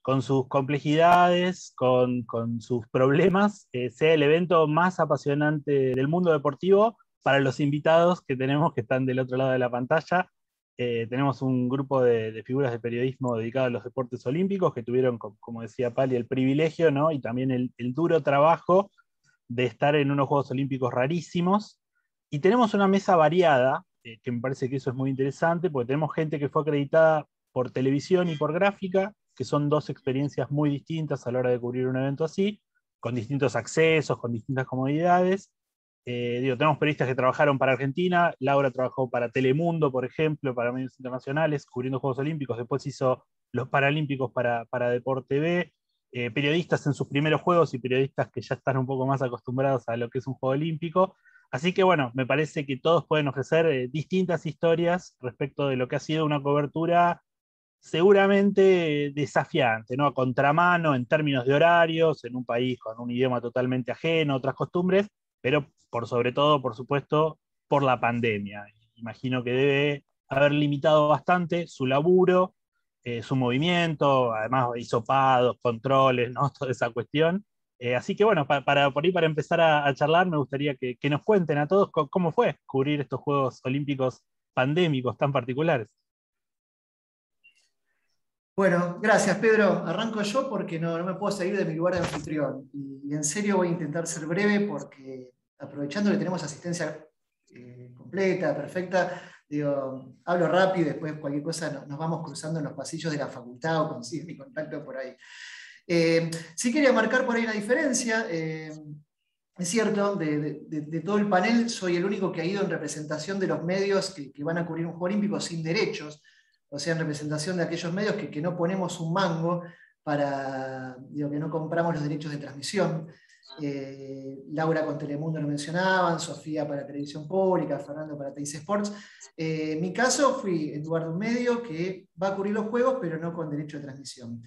con sus complejidades, con sus problemas, sea el evento más apasionante del mundo deportivo para los invitados que tenemos que están del otro lado de la pantalla. Tenemos un grupo de figuras de periodismo dedicado a los deportes olímpicos que tuvieron, como decía Pali, el privilegio, ¿no? Y también el duro trabajo de estar en unos Juegos Olímpicos rarísimos. Y tenemos una mesa variada, que me parece que eso es muy interesante, porque tenemos gente que fue acreditada por televisión y por gráfica, que son dos experiencias muy distintas a la hora de cubrir un evento así, con distintos accesos, con distintas comodidades. Tenemos periodistas que trabajaron para Argentina, Laura trabajó para Telemundo, por ejemplo, para medios internacionales, cubriendo Juegos Olímpicos, después hizo los Paralímpicos para Deporte TV, periodistas en sus primeros juegos y periodistas que ya están un poco más acostumbrados a lo que es un juego olímpico. Así que bueno, me parece que todos pueden ofrecer distintas historias respecto de lo que ha sido una cobertura seguramente desafiante, ¿no? A contramano en términos de horarios, en un país con un idioma totalmente ajeno, otras costumbres, pero por sobre todo, por supuesto, por la pandemia. Imagino que debe haber limitado bastante su laburo, su movimiento, además hisopados, controles, ¿no? Toda esa cuestión. Así que bueno, para empezar a charlar, me gustaría que nos cuenten a todos cómo fue cubrir estos Juegos Olímpicos pandémicos tan particulares. Bueno, gracias Pedro. Arranco yo porque no me puedo salir de mi lugar de anfitrión. Y en serio voy a intentar ser breve porque aprovechando que tenemos asistencia completa, perfecta, digo, hablo rápido y después cualquier cosa nos vamos cruzando en los pasillos de la facultad o consigue mi contacto por ahí. Sí quería marcar por ahí una diferencia. Es cierto, de todo el panel soy el único que ha ido en representación de los medios que van a cubrir un Juego Olímpico sin derechos, o sea, en representación de aquellos medios que no ponemos un mango para, digo, que no compramos los derechos de transmisión. Laura con Telemundo lo mencionaban, Sofía para Televisión Pública, Fernando para Teis Sports. En mi caso fui en lugar de un medio que va a cubrir los juegos, pero no con derecho de transmisión.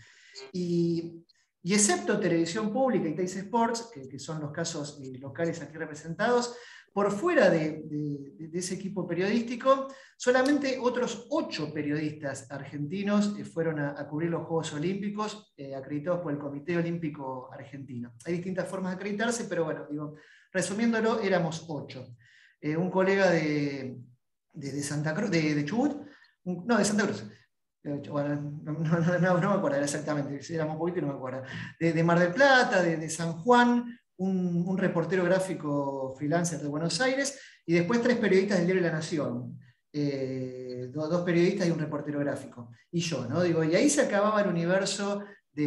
Y excepto Televisión Pública y Teis Sports, que son los casos locales aquí representados, por fuera de ese equipo periodístico, solamente otros 8 periodistas argentinos fueron a cubrir los Juegos Olímpicos, acreditados por el Comité Olímpico Argentino. Hay distintas formas de acreditarse, pero bueno, digo, resumiéndolo, éramos 8. Un colega de Santa Cruz, de Chubut, no, de Santa Cruz. Bueno, no me acuerdo exactamente, éramos un poquito y no me acuerdo. De Mar del Plata, de San Juan, un reportero gráfico freelancer de Buenos Aires, y después 3 periodistas del Diario de la Nación. 2 periodistas y un reportero gráfico. Y yo, ¿no? Digo, y ahí se acababa el universo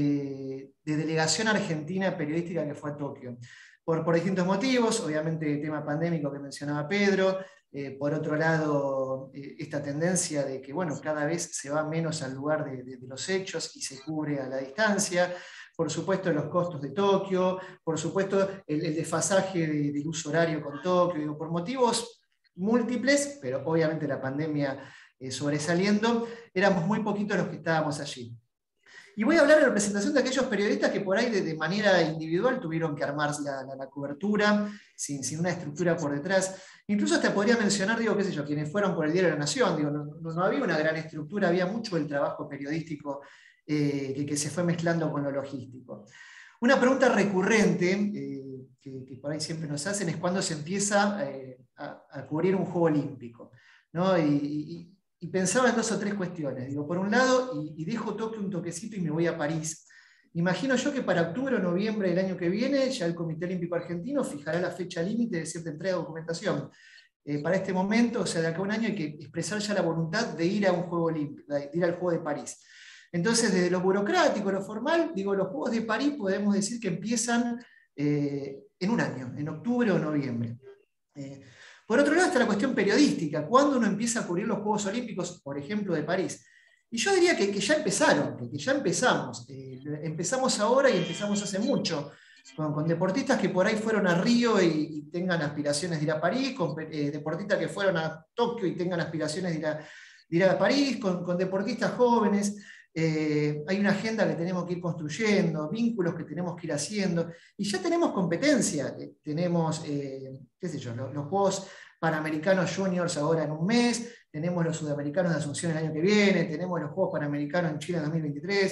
de delegación argentina periodística que fue a Tokio. Por distintos motivos, obviamente el tema pandémico que mencionaba Pedro, por otro lado, esta tendencia de que bueno, cada vez se va menos al lugar de los hechos y se cubre a la distancia, por supuesto los costos de Tokio, por supuesto el desfasaje del uso horario con Tokio, digo, por motivos múltiples, pero obviamente la pandemia sobresaliendo, éramos muy poquitos los que estábamos allí. Y voy a hablar en representación de aquellos periodistas que por ahí de manera individual tuvieron que armar la cobertura, sin una estructura por detrás. Incluso hasta podría mencionar, digo, qué sé yo, quienes fueron por el Diario de la Nación, digo, no había una gran estructura, había mucho del trabajo periodístico que se fue mezclando con lo logístico. Una pregunta recurrente que por ahí siempre nos hacen es cuándo se empieza a cubrir un Juego Olímpico, ¿no? Y pensaba en 2 o 3 cuestiones. Digo, por un lado, y dejo Tokio un toquecito y me voy a París. Imagino yo que para octubre o noviembre del año que viene ya el Comité Olímpico Argentino fijará la fecha límite de cierta entrega de documentación. Para este momento, o sea, de acá a un año hay que expresar ya la voluntad de ir a un Juego Olímpico, de ir al Juego de París. Entonces, desde lo burocrático, lo formal, digo, los Juegos de París podemos decir que empiezan en un año, en octubre o noviembre. Por otro lado está la cuestión periodística. ¿Cuándo uno empieza a cubrir los Juegos Olímpicos, por ejemplo, de París? Y yo diría que ya empezaron, que ya empezamos. Empezamos ahora y empezamos hace mucho, con deportistas que por ahí fueron a Río y tengan aspiraciones de ir a París, con deportistas que fueron a Tokio y tengan aspiraciones de ir a París, con deportistas jóvenes. Hay una agenda que tenemos que ir construyendo, vínculos que tenemos que ir haciendo, y ya tenemos competencia. Tenemos, qué sé yo, los Juegos Panamericanos Juniors ahora en un mes, tenemos los Sudamericanos de Asunción el año que viene, tenemos los Juegos Panamericanos en Chile en 2023,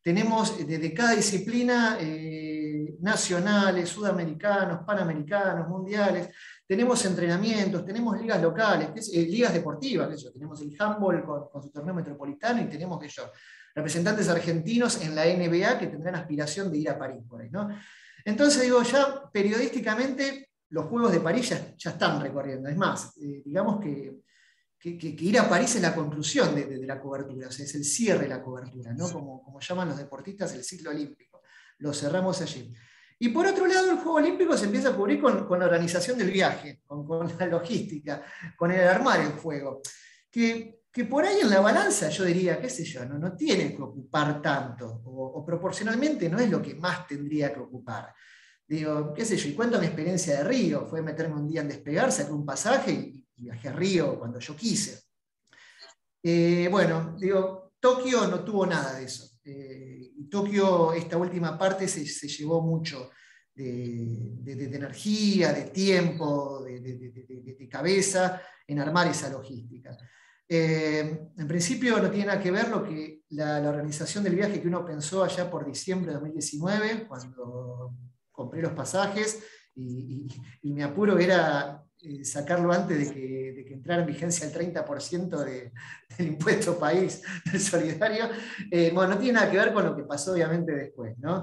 tenemos desde cada disciplina nacionales, sudamericanos, panamericanos, mundiales, tenemos entrenamientos, tenemos ligas locales, ligas deportivas, tenemos el handball con su torneo metropolitano y tenemos representantes argentinos en la NBA que tendrán aspiración de ir a París por ahí, ¿no? Entonces digo, ya periodísticamente los Juegos de París ya están recorriendo. Es más, digamos que ir a París es la conclusión de la cobertura, o sea, es el cierre de la cobertura, ¿no? Como llaman los deportistas el ciclo olímpico. Lo cerramos allí. Y por otro lado, el Juego Olímpico se empieza a cubrir con la organización del viaje, con la logística, con el armar el juego. Que por ahí en la balanza yo diría, qué sé yo, no tiene que ocupar tanto, o proporcionalmente no es lo que más tendría que ocupar. Digo, qué sé yo, y cuento mi experiencia de Río, fue meterme un día en Despegar, saqué un pasaje y viajé a Río cuando yo quise. Bueno, digo, Tokio no tuvo nada de eso. Y Tokio, esta última parte, se llevó mucho de energía, de tiempo, de cabeza en armar esa logística. En principio no tiene nada que ver lo que la organización del viaje que uno pensó allá por diciembre de 2019, cuando compré los pasajes y mi apuro era sacarlo antes de que entrara en vigencia el 30% del impuesto país del solidario. Bueno, no tiene nada que ver con lo que pasó obviamente después, ¿no?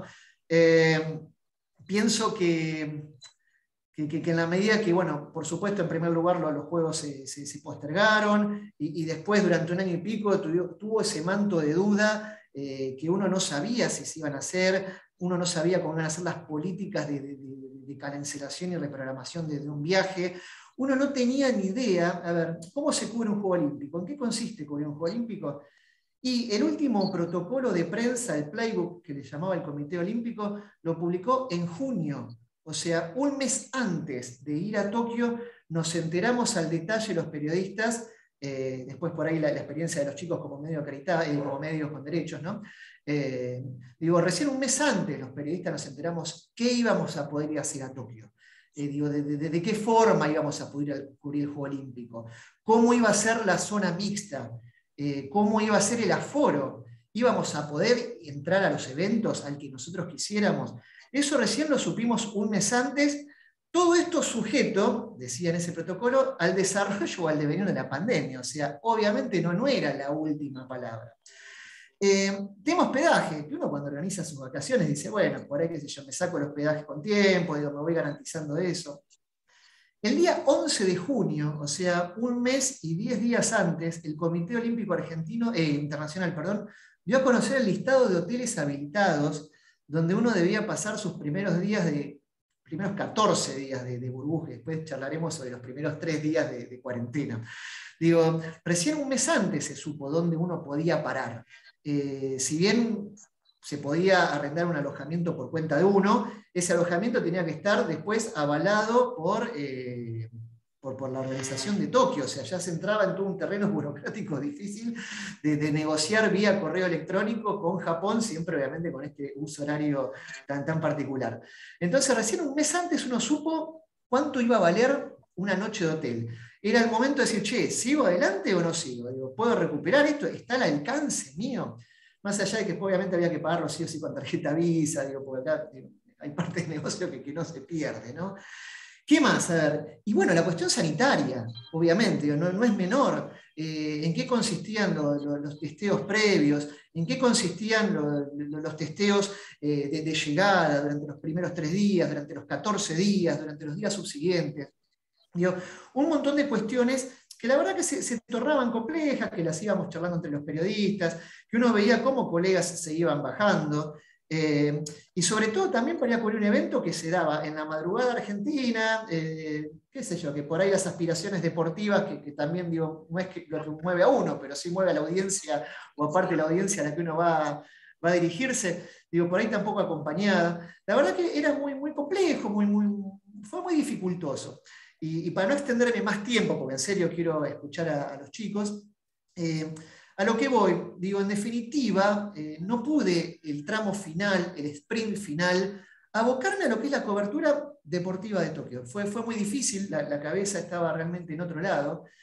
Pienso que en la medida que, bueno, por supuesto, en primer lugar los juegos se postergaron y después durante un año y pico tuvo ese manto de duda que uno no sabía si se iban a hacer, uno no sabía cómo iban a ser las políticas de cancelación y reprogramación de un viaje. Uno no tenía ni idea, a ver, ¿cómo se cubre un Juego Olímpico? ¿En qué consiste cubrir un Juego Olímpico? Y el último protocolo de prensa, el playbook que le llamaba el Comité Olímpico, lo publicó en junio. O sea, un mes antes de ir a Tokio nos enteramos al detalle los periodistas, después por ahí la experiencia de los chicos como medio acreditado, como medios con derechos, ¿no? Digo, recién un mes antes los periodistas nos enteramos qué íbamos a poder ir a hacer a Tokio. Digo, de qué forma íbamos a poder cubrir el Juego Olímpico, cómo iba a ser la zona mixta, cómo iba a ser el aforo, íbamos a poder entrar a los eventos al que nosotros quisiéramos. Eso recién lo supimos un mes antes. Todo esto sujeto, decía en ese protocolo, al desarrollo o al devenir de la pandemia. O sea, obviamente no era la última palabra. Tema hospedaje, que uno cuando organiza sus vacaciones dice, bueno, por ahí qué sé yo, me saco el hospedaje con tiempo, digo, me voy garantizando eso. El día 11 de junio, o sea, un mes y 10 días antes, el Comité Olímpico Internacional dio a conocer el listado de hoteles habilitados donde uno debía pasar sus primeros 14 días de burbuja. Después charlaremos sobre los primeros 3 días de cuarentena. Digo, recién un mes antes se supo dónde uno podía parar. Si bien se podía arrendar un alojamiento por cuenta de uno, ese alojamiento tenía que estar después avalado por la organización de Tokio. O sea, ya se entraba en todo un terreno burocrático difícil de negociar vía correo electrónico con Japón, siempre obviamente con este uso horario tan particular. Entonces, recién un mes antes uno supo cuánto iba a valer una noche de hotel. Era el momento de decir, che, ¿sigo adelante o no sigo? Digo, ¿puedo recuperar esto? ¿Está al alcance mío? Más allá de que obviamente había que pagarlo sí o sí con tarjeta Visa, digo, porque acá hay parte del negocio que no se pierde, ¿no? ¿Qué más? A ver, y bueno, la cuestión sanitaria, obviamente, no es menor. ¿En qué consistían los testeos previos? ¿En qué consistían los testeos de llegada durante los primeros 3 días, durante los 14 días, durante los días subsiguientes? Digo, un montón de cuestiones que la verdad que se tornaban complejas, que las íbamos charlando entre los periodistas, que uno veía cómo colegas se iban bajando, y sobre todo también para ir a cubrir un evento que se daba en la madrugada argentina, qué sé yo, que por ahí las aspiraciones deportivas, que también digo, no es que lo que mueve a uno, pero sí mueve a la audiencia, o aparte de la audiencia a la que uno va a dirigirse, digo, por ahí tampoco acompañada. La verdad que era muy complejo, fue muy dificultoso. Y para no extenderme más tiempo, porque en serio quiero escuchar a los chicos, a lo que voy, digo, en definitiva, no pude el tramo final, el sprint final, abocarme a lo que es la cobertura deportiva de Tokio. Fue muy difícil, la cabeza estaba realmente en otro lado.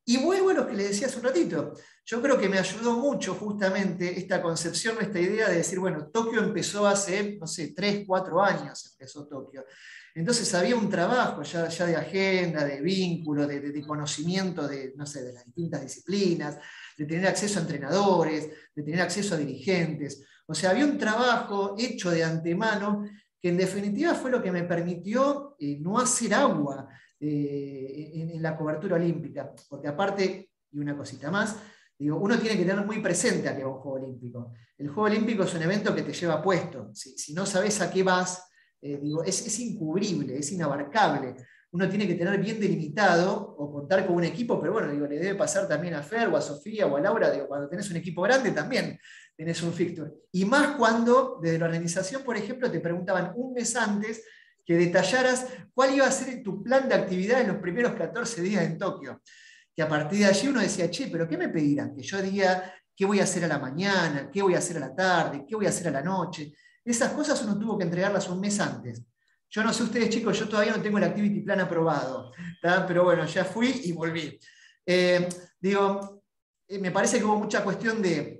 Y vuelvo a lo que le decía hace un ratito. Yo creo que me ayudó mucho justamente esta concepción, esta idea de decir, bueno, Tokio empezó hace, no sé, 3, 4 años empezó Tokio. Entonces había un trabajo ya de agenda, de vínculo, de conocimiento de, no sé, de las distintas disciplinas, de tener acceso a entrenadores, de tener acceso a dirigentes. O sea, había un trabajo hecho de antemano que en definitiva fue lo que me permitió no hacer agua en la cobertura olímpica. Porque aparte, y una cosita más, digo, uno tiene que tener muy presente a qué va un Juego Olímpico. El Juego Olímpico es un evento que te lleva puesto. Si no sabes a qué vas, digo, es incubrible, es inabarcable. Uno tiene que tener bien delimitado o contar con un equipo, pero bueno, digo, le debe pasar también a Fer o a Sofía o a Laura, digo, cuando tenés un equipo grande también tenés un fixture. Y más cuando desde la organización, por ejemplo, te preguntaban un mes antes que detallaras cuál iba a ser tu plan de actividad en los primeros 14 días en Tokio. Que a partir de allí uno decía, che, pero ¿qué me pedirán? Que yo diga qué voy a hacer a la mañana, qué voy a hacer a la tarde, qué voy a hacer a la noche. Esas cosas uno tuvo que entregarlas un mes antes. Yo no sé ustedes, chicos, yo todavía no tengo el activity plan aprobado, ¿tá? Pero bueno, ya fui y volví. Digo, me parece que hubo mucha cuestión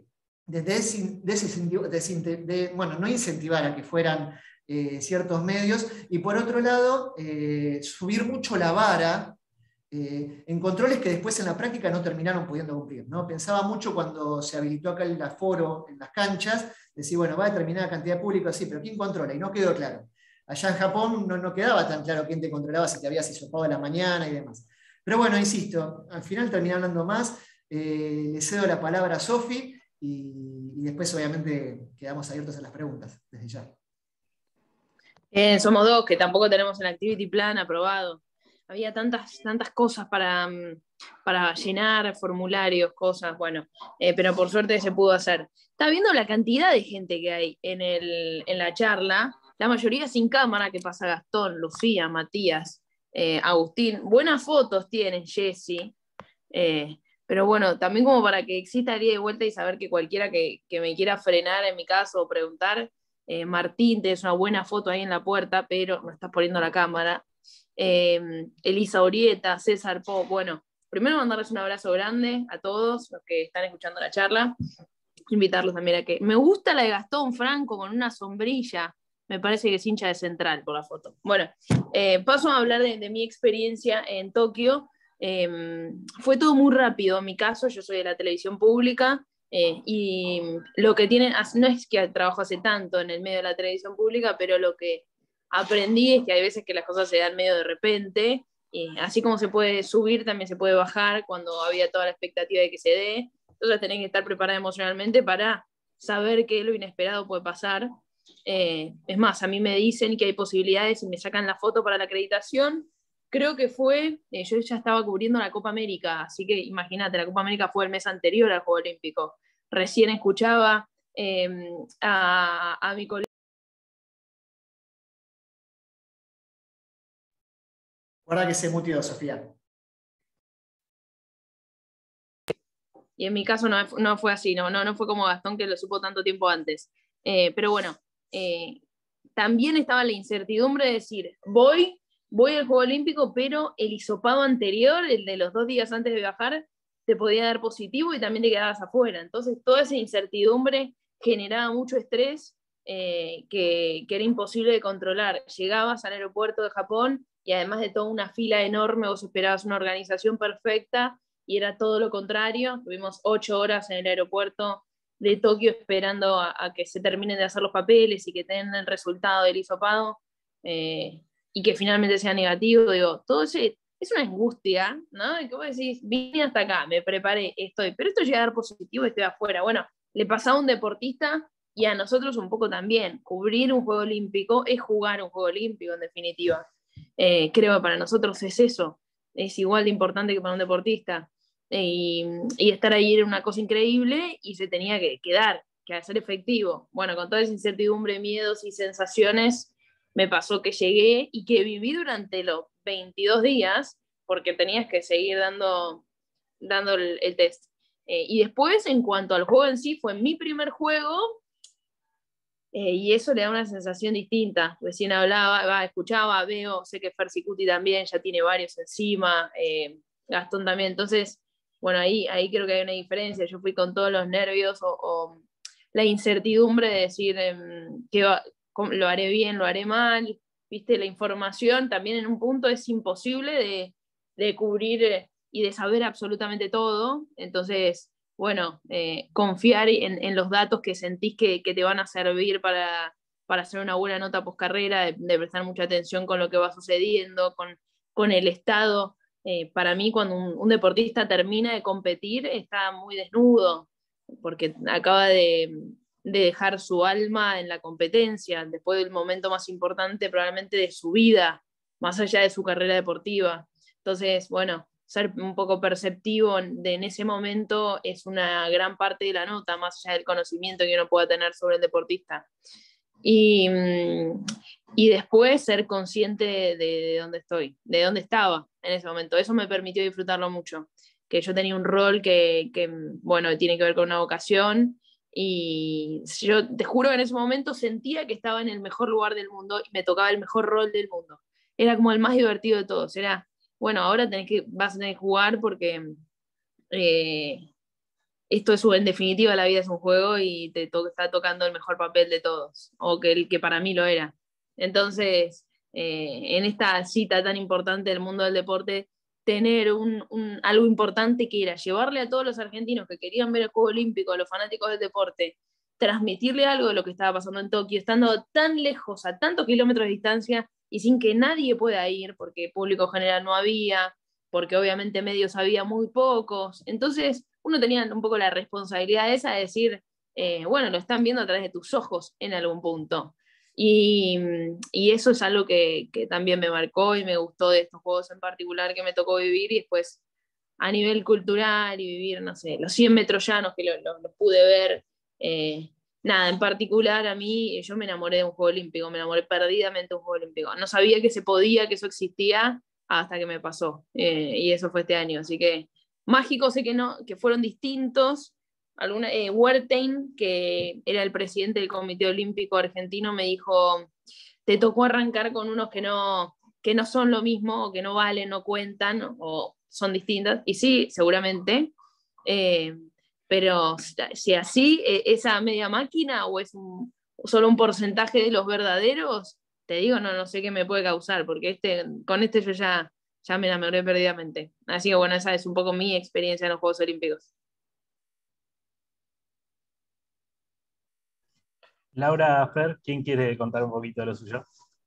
bueno, no incentivar a que fueran ciertos medios, y por otro lado, subir mucho la vara en controles que después en la práctica no terminaron pudiendo cumplir, ¿no? Pensaba mucho cuando se habilitó acá el aforo en las canchas, decir, bueno, va a determinada cantidad de público, sí, pero ¿quién controla? Y no quedó claro. Allá en Japón no quedaba tan claro quién te controlaba, si te habías hisopado a la mañana y demás. Pero bueno, insisto, al final terminé hablando más. Le cedo la palabra a Sofi y después obviamente quedamos abiertos a las preguntas desde ya. Somos dos, que tampoco tenemos el activity plan aprobado. Había tantas cosas para llenar, formularios, cosas, bueno, pero por suerte se pudo hacer. Está viendo la cantidad de gente que hay en la charla, la mayoría sin cámara, que pasa Gastón, Lucía, Matías, Agustín. Buenas fotos tienen, Jessy. Pero bueno, también como para que exista el ida y vuelta y saber que cualquiera que me quiera frenar en mi caso o preguntar, Martín, tenés una buena foto ahí en la puerta, pero no estás poniendo la cámara. Elisa Orieta, César Pop, bueno, primero mandarles un abrazo grande a todos los que están escuchando la charla, invitarlos también a que... Me gusta la de Gastón Franco con una sombrilla, me parece que es hincha de Central por la foto. Bueno, paso a hablar de mi experiencia en Tokio. Fue todo muy rápido, en mi caso, yo soy de la televisión pública, y lo que tienen, no es que trabajo hace tanto en el medio de la televisión pública, pero lo que aprendí es que hay veces que las cosas se dan medio de repente, así como se puede subir, también se puede bajar cuando había toda la expectativa de que se dé. Entonces tenés que estar preparada emocionalmente para saber que lo inesperado puede pasar. Es más, a mí me dicen que hay posibilidades y me sacan la foto para la acreditación. Creo que fue, yo ya estaba cubriendo la Copa América, así que imagínate, la Copa América fue el mes anterior al Juego Olímpico. Recién escuchaba a mi colega. Guarda que se mutió, Sofía. Y en mi caso no fue así, no fue como Gastón, que lo supo tanto tiempo antes. Pero bueno, también estaba la incertidumbre de decir, voy al Juego Olímpico, pero el hisopado anterior, el de los 2 días antes de viajar, te podía dar positivo y también te quedabas afuera. Entonces toda esa incertidumbre generaba mucho estrés, que era imposible de controlar. Llegabas al aeropuerto de Japón y además de toda una fila enorme, vos esperabas una organización perfecta y era todo lo contrario. Tuvimos 8 horas en el aeropuerto de Tokio esperando a que se terminen de hacer los papeles y que tengan el resultado del hisopado, y que finalmente sea negativo. Digo, todo eso es una angustia, ¿no? Y que vos decís, vine hasta acá, me preparé, pero esto llega a dar positivo y estoy afuera. Bueno, le pasaba a un deportista y a nosotros un poco también. Cubrir un Juego Olímpico es jugar un Juego Olímpico, en definitiva. Creo que para nosotros es eso, es igual de importante que para un deportista. Y estar ahí era una cosa increíble y se tenía que quedar, que hacer efectivo. Bueno, con toda esa incertidumbre, miedos y sensaciones, me pasó que llegué y que viví durante los 22 días, porque tenías que seguir dando el test. Y después, en cuanto al juego en sí, fue mi primer juego, y eso le da una sensación distinta. Recién hablaba, escuchaba, veo, sé que Fer Sicuti también ya tiene varios encima, Gastón también. Entonces, bueno, ahí creo que hay una diferencia. Yo fui con todos los nervios o la incertidumbre de decir lo haré bien, lo haré mal, viste, la información también en un punto es imposible de cubrir y de saber absolutamente todo. Entonces, bueno, confiar en los datos que sentís que te van a servir para hacer una buena nota postcarrera, de prestar mucha atención con lo que va sucediendo, con el estado. Para mí, cuando un deportista termina de competir, está muy desnudo, porque acaba de dejar su alma en la competencia, después del momento más importante probablemente de su vida, más allá de su carrera deportiva. Entonces, bueno, ser un poco perceptivo en ese momento es una gran parte de la nota, más allá del conocimiento que uno pueda tener sobre el deportista. Y después ser consciente de dónde estoy, de dónde estaba en ese momento. Eso me permitió disfrutarlo mucho, que yo tenía un rol que bueno, tiene que ver con una vocación, y yo te juro que en ese momento sentía que estaba en el mejor lugar del mundo y me tocaba el mejor rol del mundo. Era como el más divertido de todos. Era, bueno, ahora vas a tener que jugar porque esto es, en definitiva, la vida es un juego y está tocando el mejor papel de todos, o que el que para mí lo era. Entonces, en esta cita tan importante del mundo del deporte, tener algo importante que era llevarle a todos los argentinos que querían ver el Juego Olímpico, a los fanáticos del deporte, transmitirle algo de lo que estaba pasando en Tokio, estando tan lejos, a tantos kilómetros de distancia, y sin que nadie pueda ir, porque público general no había, porque obviamente medios había muy pocos. Entonces, uno tenía un poco la responsabilidad esa de decir, bueno, lo están viendo a través de tus ojos en algún punto. Y eso es algo que también me marcó y me gustó de estos juegos en particular que me tocó vivir, y después a nivel cultural y vivir, no sé, los 100 metros llanos que los pude ver. Nada, en particular a mí, yo me enamoré de un Juego Olímpico, me enamoré perdidamente de un Juego Olímpico. No sabía que se podía, que eso existía, hasta que me pasó. Y eso fue este año, así que mágico sé que no, que fueron distintos. Wertheim, que era el presidente del Comité Olímpico Argentino, me dijo, te tocó arrancar con unos que no son lo mismo, o que no valen, no cuentan, o son distintas, y sí, seguramente, pero si así, esa media máquina, o es solo un porcentaje de los verdaderos, te digo, no sé qué me puede causar, porque con yo ya me enamoré perdidamente. Así que bueno, esa es un poco mi experiencia en los Juegos Olímpicos. Laura, Fer, ¿quién quiere contar un poquito de lo suyo?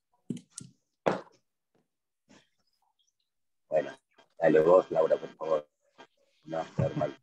Bueno, dale vos, Laura, por favor. No, Fer, mal.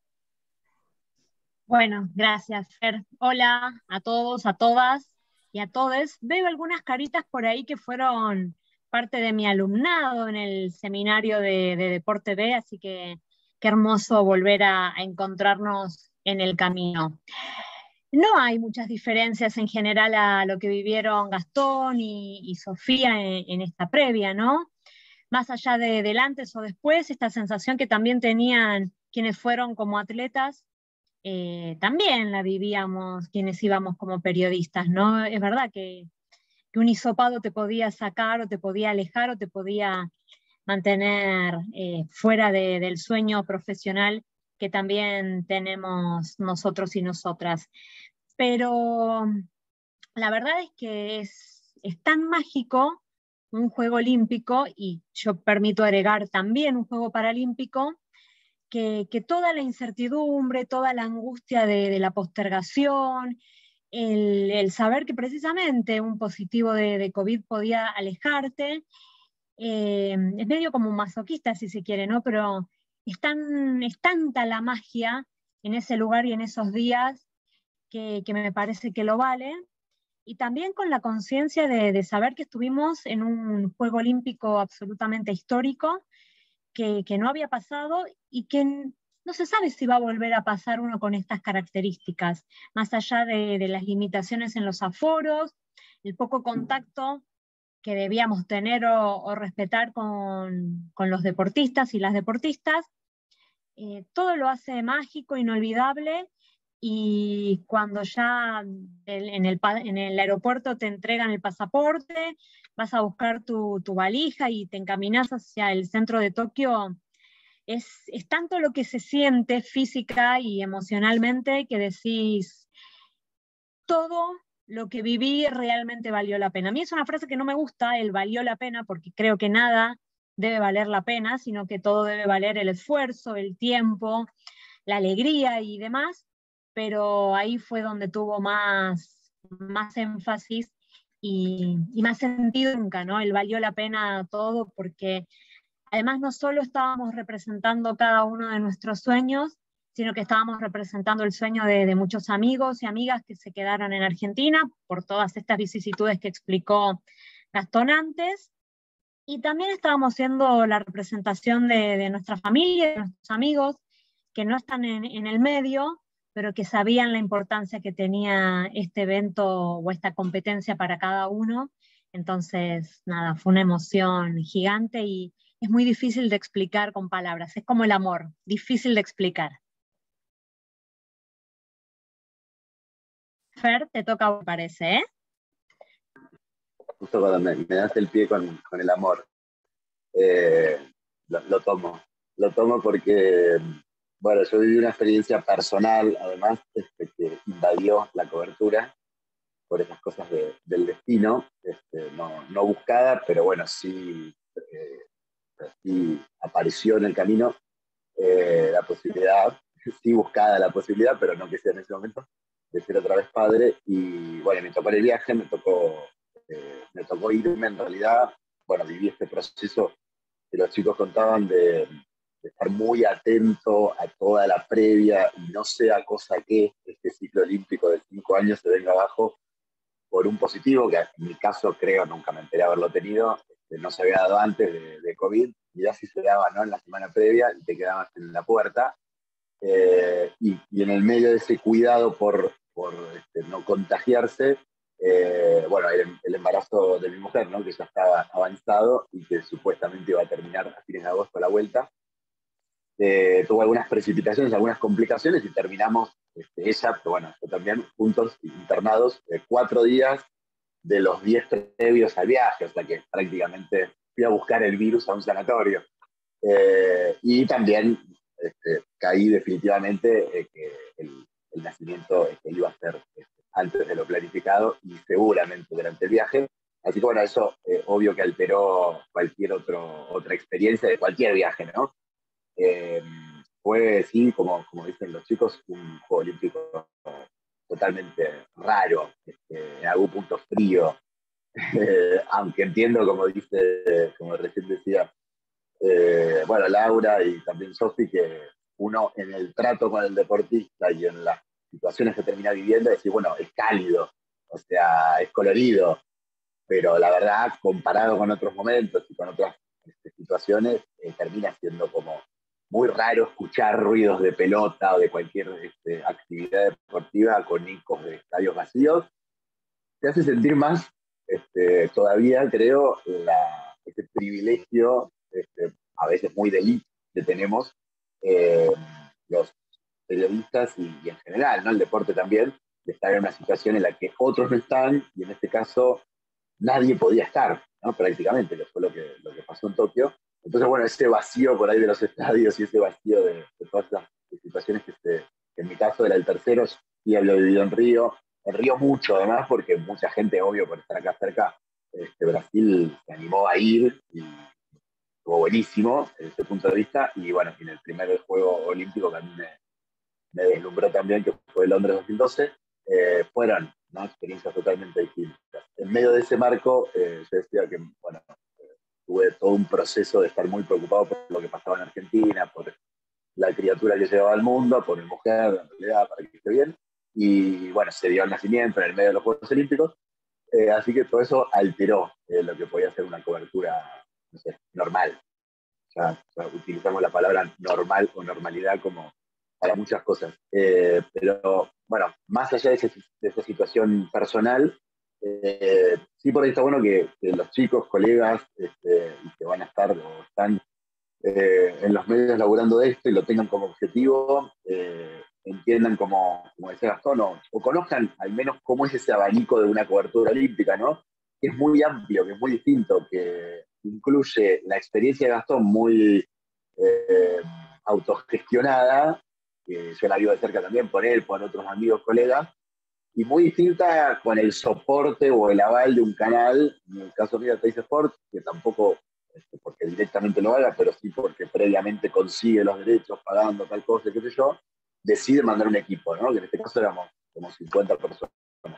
Bueno, gracias, Fer. Hola a todos, a todas y a todes. Veo algunas caritas por ahí que fueron parte de mi alumnado en el seminario de Deporte B, así que qué hermoso volver a encontrarnos en el camino. No hay muchas diferencias en general a lo que vivieron Gastón y Sofía en esta previa, ¿no? Más allá del antes o después, esta sensación que también tenían quienes fueron como atletas, también la vivíamos quienes íbamos como periodistas, ¿no? Es verdad que un hisopado te podía sacar, o te podía alejar, o te podía mantener fuera del sueño profesional que también tenemos nosotros y nosotras. Pero la verdad es que es tan mágico un juego olímpico, y yo permito agregar también un juego paralímpico, que toda la incertidumbre, toda la angustia de la postergación, el saber que precisamente un positivo de COVID podía alejarte, es medio como un masoquista si se quiere, ¿no? Pero es tanta la magia en ese lugar y en esos días que me parece que lo vale. Y también con la conciencia de saber que estuvimos en un Juego Olímpico absolutamente histórico, que no había pasado y que no se sabe si va a volver a pasar uno con estas características, más allá de las limitaciones en los aforos, el poco contacto que debíamos tener o respetar con los deportistas y las deportistas. Todo lo hace mágico, inolvidable, y cuando ya en el aeropuerto te entregan el pasaporte, vas a buscar tu valija y te encaminas hacia el centro de Tokio, es tanto lo que se siente física y emocionalmente que decís, todo lo que viví realmente valió la pena. A mí es una frase que no me gusta, el valió la pena, porque creo que nada debe valer la pena, sino que todo debe valer el esfuerzo, el tiempo, la alegría y demás, pero ahí fue donde tuvo más énfasis y más sentido nunca, ¿no? El valió la pena todo, porque además no solo estábamos representando cada uno de nuestros sueños, sino que estábamos representando el sueño de muchos amigos y amigas que se quedaron en Argentina por todas estas vicisitudes que explicó Gastón antes, y también estábamos siendo la representación de nuestra familia, de nuestros amigos, que no están en el medio, pero que sabían la importancia que tenía este evento o esta competencia para cada uno. Entonces, nada, fue una emoción gigante y es muy difícil de explicar con palabras. Es como el amor, difícil de explicar. Fer, te toca, me parece, ¿eh? Justo cuando me das el pie con el amor, lo tomo. Lo tomo porque, bueno, yo viví una experiencia personal, además, que invadió la cobertura por esas cosas del destino, no buscada, pero bueno, sí apareció en el camino la posibilidad, sí buscada la posibilidad, pero no que sea en ese momento, de ser otra vez padre. Y bueno, me tocó el viaje, me tocó irme en realidad. Bueno, viví este proceso que los chicos contaban de estar muy atento a toda la previa y no sea cosa que este ciclo olímpico de 5 años se venga abajo por un positivo, que en mi caso creo, nunca me enteré haberlo tenido, no se había dado antes de COVID, y así se daba, ¿no?, en la semana previa y te quedabas en la puerta. Y en el medio de ese cuidado por no contagiarse, bueno, el embarazo de mi mujer, ¿no?, que ya estaba avanzado y que supuestamente iba a terminar a fines de agosto la vuelta, tuvo algunas precipitaciones, algunas complicaciones y terminamos, ella, pero bueno, yo también, juntos internados 4 días de los 10 previos al viaje, o sea que prácticamente fui a buscar el virus a un sanatorio. Y también caí definitivamente que el nacimiento iba a ser antes de lo planificado y seguramente durante el viaje. Así que bueno, eso obvio que alteró cualquier otra experiencia de cualquier viaje, ¿no? Fue, sí, como dicen los chicos, un juego olímpico totalmente raro, en algún punto frío, aunque entiendo, como recién decía, bueno, Laura y también Sofi, que uno en el trato con el deportista y en las situaciones que termina viviendo, decir, bueno, es cálido, o sea, es colorido, pero la verdad, comparado con otros momentos y con otras situaciones, termina siendo como muy raro escuchar ruidos de pelota o de cualquier actividad deportiva con ecos de estadios vacíos. Te hace sentir más, todavía creo, ese privilegio, a veces muy de élite, que tenemos los periodistas y en general, ¿no?, el deporte también, de estar en una situación en la que otros no están, y en este caso nadie podía estar, ¿no?, prácticamente, que fue lo que pasó en Tokio. Entonces, bueno, ese vacío por ahí de los estadios y ese vacío de todas las situaciones que en mi caso era el tercero, sí había vivido en Río mucho además, porque mucha gente, obvio, por estar acá cerca, Brasil se animó a ir y estuvo buenísimo desde ese punto de vista. Y bueno, en el primer juego olímpico que a mí me deslumbró también, que fue Londres 2012, fueron, ¿no?, experiencias totalmente distintas. En medio de ese marco, yo decía que, bueno, tuve todo un proceso de estar muy preocupado por lo que pasaba en Argentina, por la criatura que llevaba al mundo, por mi mujer, en realidad, para que esté bien. Y bueno, se dio el nacimiento en el medio de los Juegos Olímpicos, así que todo eso alteró lo que podía ser una cobertura, no sé, normal. Ya utilizamos la palabra normal o normalidad como para muchas cosas. Pero bueno, más allá de esa situación personal, sí por ahí está bueno que los chicos, colegas, y que van a estar o están en los medios laburando de esto y lo tengan como objetivo, entiendan como decía Gastón, o conozcan al menos cómo es ese abanico de una cobertura olímpica, ¿no?, que es muy amplio, que es muy distinto, que incluye la experiencia de Gastón muy autogestionada, que yo la vivo de cerca también por él, por otros amigos, colegas, y muy distinta con el soporte o el aval de un canal, en el caso mío de Teis Sport, que tampoco porque directamente lo haga, pero sí porque previamente consigue los derechos pagando tal cosa, qué sé yo, decide mandar un equipo, ¿no? Que en este caso éramos como 50 personas.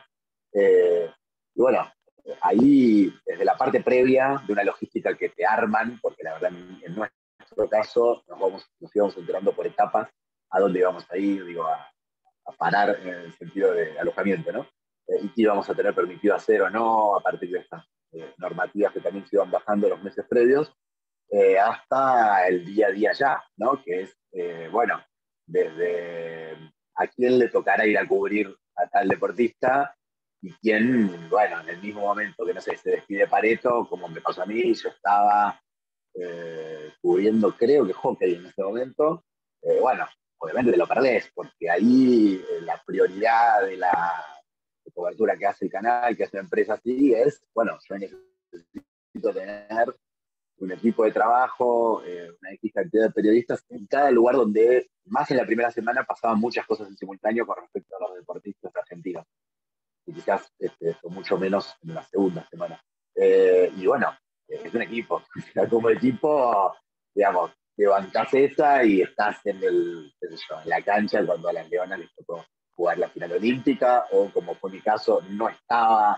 Y bueno, ahí desde la parte previa de una logística que te arman, porque la verdad en nuestro caso nos íbamos enterando por etapas a dónde íbamos a ir, digo, a parar en el sentido de alojamiento, ¿no? Y qué íbamos a tener permitido hacer o no a partir de estas normativas que también se iban bajando los meses previos, hasta el día a día ya, ¿no? Que es, bueno, desde a quién le tocará ir a cubrir a tal deportista y quién, bueno, en el mismo momento que, no sé, se despide Pareto, como me pasó a mí, yo estaba cubriendo, creo que hockey en ese momento, bueno, obviamente te lo perdés, porque ahí la prioridad de la cobertura que hace el canal, que hace la empresa así, es, bueno, yo necesito tener un equipo de trabajo, una X cantidad de periodistas en cada lugar donde, más en la primera semana, pasaban muchas cosas en simultáneo con respecto a los deportistas argentinos. Y quizás mucho menos en la segunda semana. Y bueno, es un equipo. Como equipo, digamos, te bancás esa y estás en la cancha cuando a las Leonas les tocó jugar la final olímpica, o como fue mi caso, no estaba,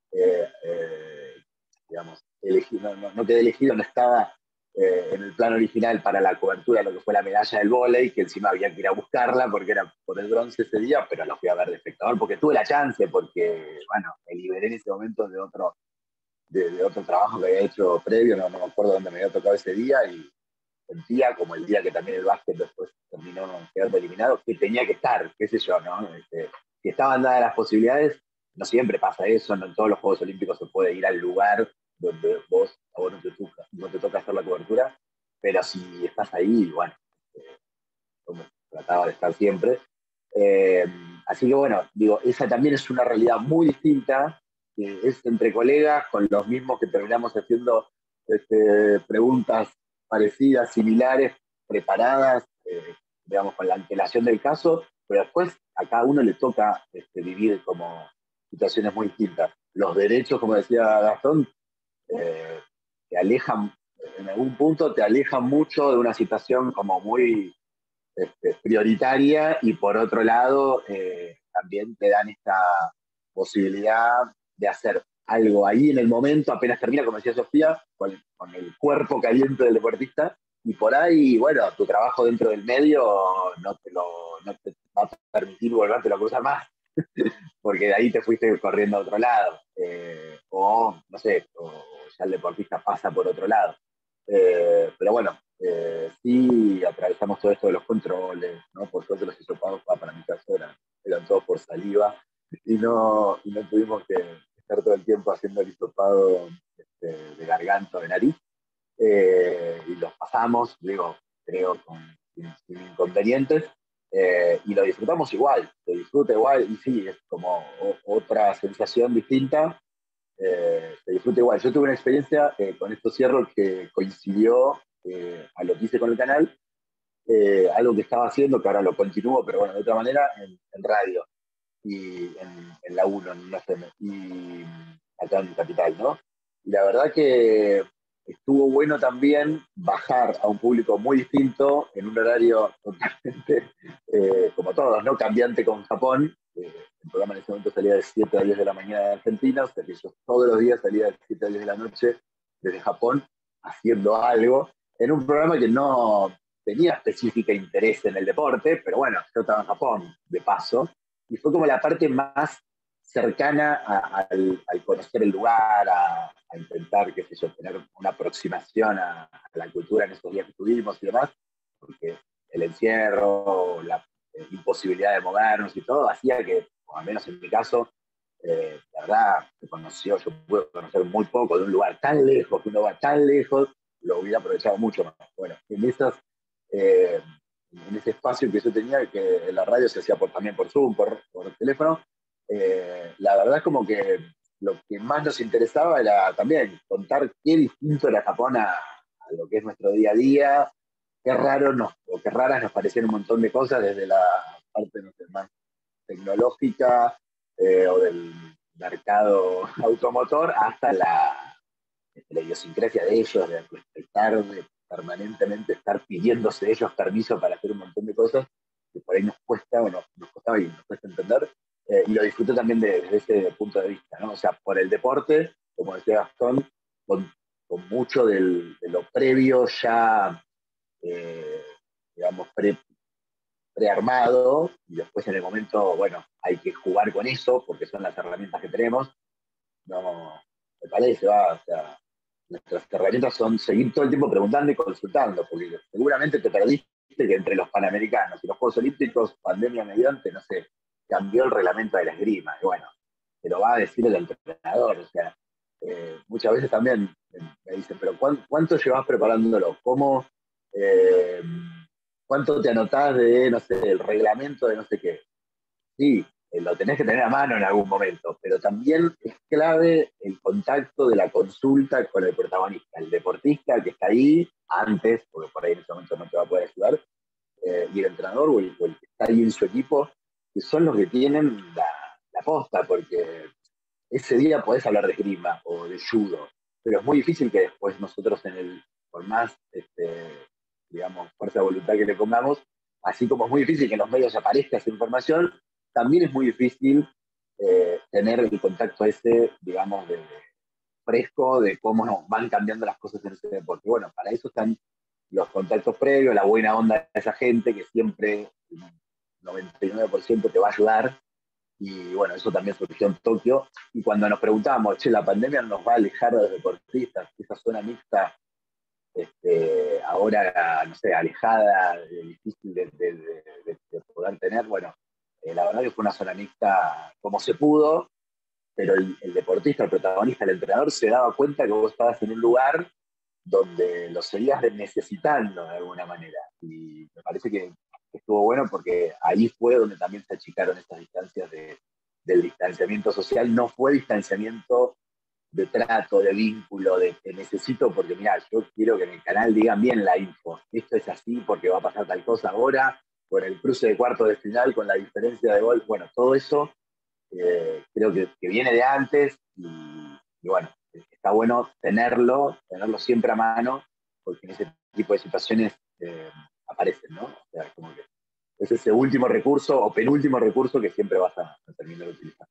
digamos, elegido, no quedé elegido, no estaba en el plan original para la cobertura de lo que fue la medalla del vóley, que encima había que ir a buscarla porque era por el bronce ese día, pero lo fui a ver de espectador porque tuve la chance, porque, bueno, me liberé en ese momento de otro trabajo que había hecho previo, no me acuerdo dónde me había tocado ese día, y sentía, como el día que también el básquet después terminó quedando eliminado, que tenía que estar, qué sé yo, ¿no? Que estaban dadas las posibilidades, no siempre pasa eso, no en todos los Juegos Olímpicos se puede ir al lugar donde a vos no te toca hacer la cobertura, pero si estás ahí, bueno, como trataba de estar siempre. Así que bueno, digo, esa también es una realidad muy distinta, que es entre colegas, con los mismos que terminamos haciendo preguntas parecidas, similares, preparadas, digamos, con la antelación del caso, pero después a cada uno le toca vivir como situaciones muy distintas. Los derechos, como decía Gastón, te alejan, en algún punto te alejan mucho de una situación como muy prioritaria, y por otro lado también te dan esta posibilidad de hacer algo ahí en el momento, apenas termina, como decía Sofía, con el cuerpo caliente del deportista, y por ahí, bueno, tu trabajo dentro del medio no te va a permitir volvértelo a cruzar más, porque de ahí te fuiste corriendo a otro lado, o no sé, o ya el deportista pasa por otro lado. Pero bueno, sí atravesamos todo esto de los controles, ¿no? Por suerte los hisopados, para mi caso, eran todos por saliva, y no tuvimos que estar todo el tiempo haciendo el hisopado de garganta o de nariz, y los pasamos, digo, creo, sin inconvenientes, y lo disfrutamos igual, se disfruta igual, y sí, es como otra sensación distinta, se disfruta igual. Yo tuve una experiencia, con esto cierro, que coincidió a lo que hice con el canal, algo que estaba haciendo, que ahora lo continúo, pero bueno, de otra manera, en radio, y en la 1, en una FM, y acá en Capital, ¿no? Y la verdad que estuvo bueno también bajar a un público muy distinto en un horario totalmente, como todos, ¿no? Cambiante con Japón. El programa en ese momento salía de 7 a 10 de la mañana de Argentina, o sea que yo todos los días salía de 7 a 10 de la noche desde Japón haciendo algo, en un programa que no tenía específica interés en el deporte, pero bueno, yo estaba en Japón, de paso, y fue como la parte más cercana al conocer el lugar, a intentar, qué sé yo, tener una aproximación a la cultura en esos días que estuvimos y demás, porque el encierro, la imposibilidad de movernos y todo, hacía que, o al menos en mi caso, la verdad, yo pude conocer muy poco de un lugar tan lejos, que uno va tan lejos, lo hubiera aprovechado mucho más. Bueno, en ese espacio que yo tenía, que en la radio se hacía también por Zoom, por teléfono, la verdad es como que lo que más nos interesaba era también contar qué distinto era Japón a lo que es nuestro día a día, qué raro o qué raras nos parecían un montón de cosas, desde la parte, no sé, más tecnológica o del mercado automotor hasta la idiosincrasia de ellos, de respetar, de permanentemente estar pidiéndose ellos permiso para hacer un montón de cosas que por ahí nos cuesta o nos costaba y nos cuesta entender. Y lo disfruto también desde ese punto de vista, ¿no? O sea, por el deporte, como decía Gastón, con mucho de lo previo ya, digamos, prearmado, y después en el momento, bueno, hay que jugar con eso, porque son las herramientas que tenemos. No, me parece, o sea, nuestras herramientas son seguir todo el tiempo preguntando y consultando, porque seguramente te perdiste que entre los Panamericanos y los Juegos Olímpicos, pandemia mediante, no sé, cambió el reglamento de la esgrima, y bueno, te lo va a decir el entrenador, o sea, muchas veces también me dicen, pero ¿cuánto llevas preparándolo? ¿Cómo, cuánto te anotás de, no sé, el reglamento de no sé qué? Sí, lo tenés que tener a mano en algún momento, pero también es clave el contacto de la consulta con el protagonista, el deportista que está ahí antes, porque por ahí en ese momento no te va a poder ayudar, y el entrenador o el que está ahí en su equipo, que son los que tienen la posta, porque ese día podés hablar de esgrima o de judo, pero es muy difícil que después nosotros por más, digamos, fuerza de voluntad que le pongamos, así como es muy difícil que en los medios aparezca esa información, también es muy difícil tener el contacto ese, digamos, fresco de cómo nos van cambiando las cosas en ese deporte. Bueno, para eso están los contactos previos, la buena onda de esa gente que siempre, el 99% te va a ayudar. Y bueno, eso también surgió en Tokio. Y cuando nos preguntábamos, che, la pandemia nos va a alejar de los deportistas, esa zona mixta, ahora, no sé, alejada, difícil de poder tener, bueno, la verdad que fue una zona mixta como se pudo, pero el deportista, el protagonista, el entrenador se daba cuenta que vos estabas en un lugar donde lo seguías necesitando de alguna manera. Y me parece que estuvo bueno porque ahí fue donde también se achicaron estas distancias del distanciamiento social. No fue distanciamiento de trato, de vínculo, de te necesito porque, mirá, yo quiero que en el canal digan bien la info. Esto es así porque va a pasar tal cosa ahora, con el cruce de cuartos de final, con la diferencia de gol. Bueno, todo eso creo que viene de antes y bueno, está bueno tenerlo siempre a mano, porque en ese tipo de situaciones aparecen, ¿no? O sea, como que es ese último recurso o penúltimo recurso que siempre vas a terminar de utilizar.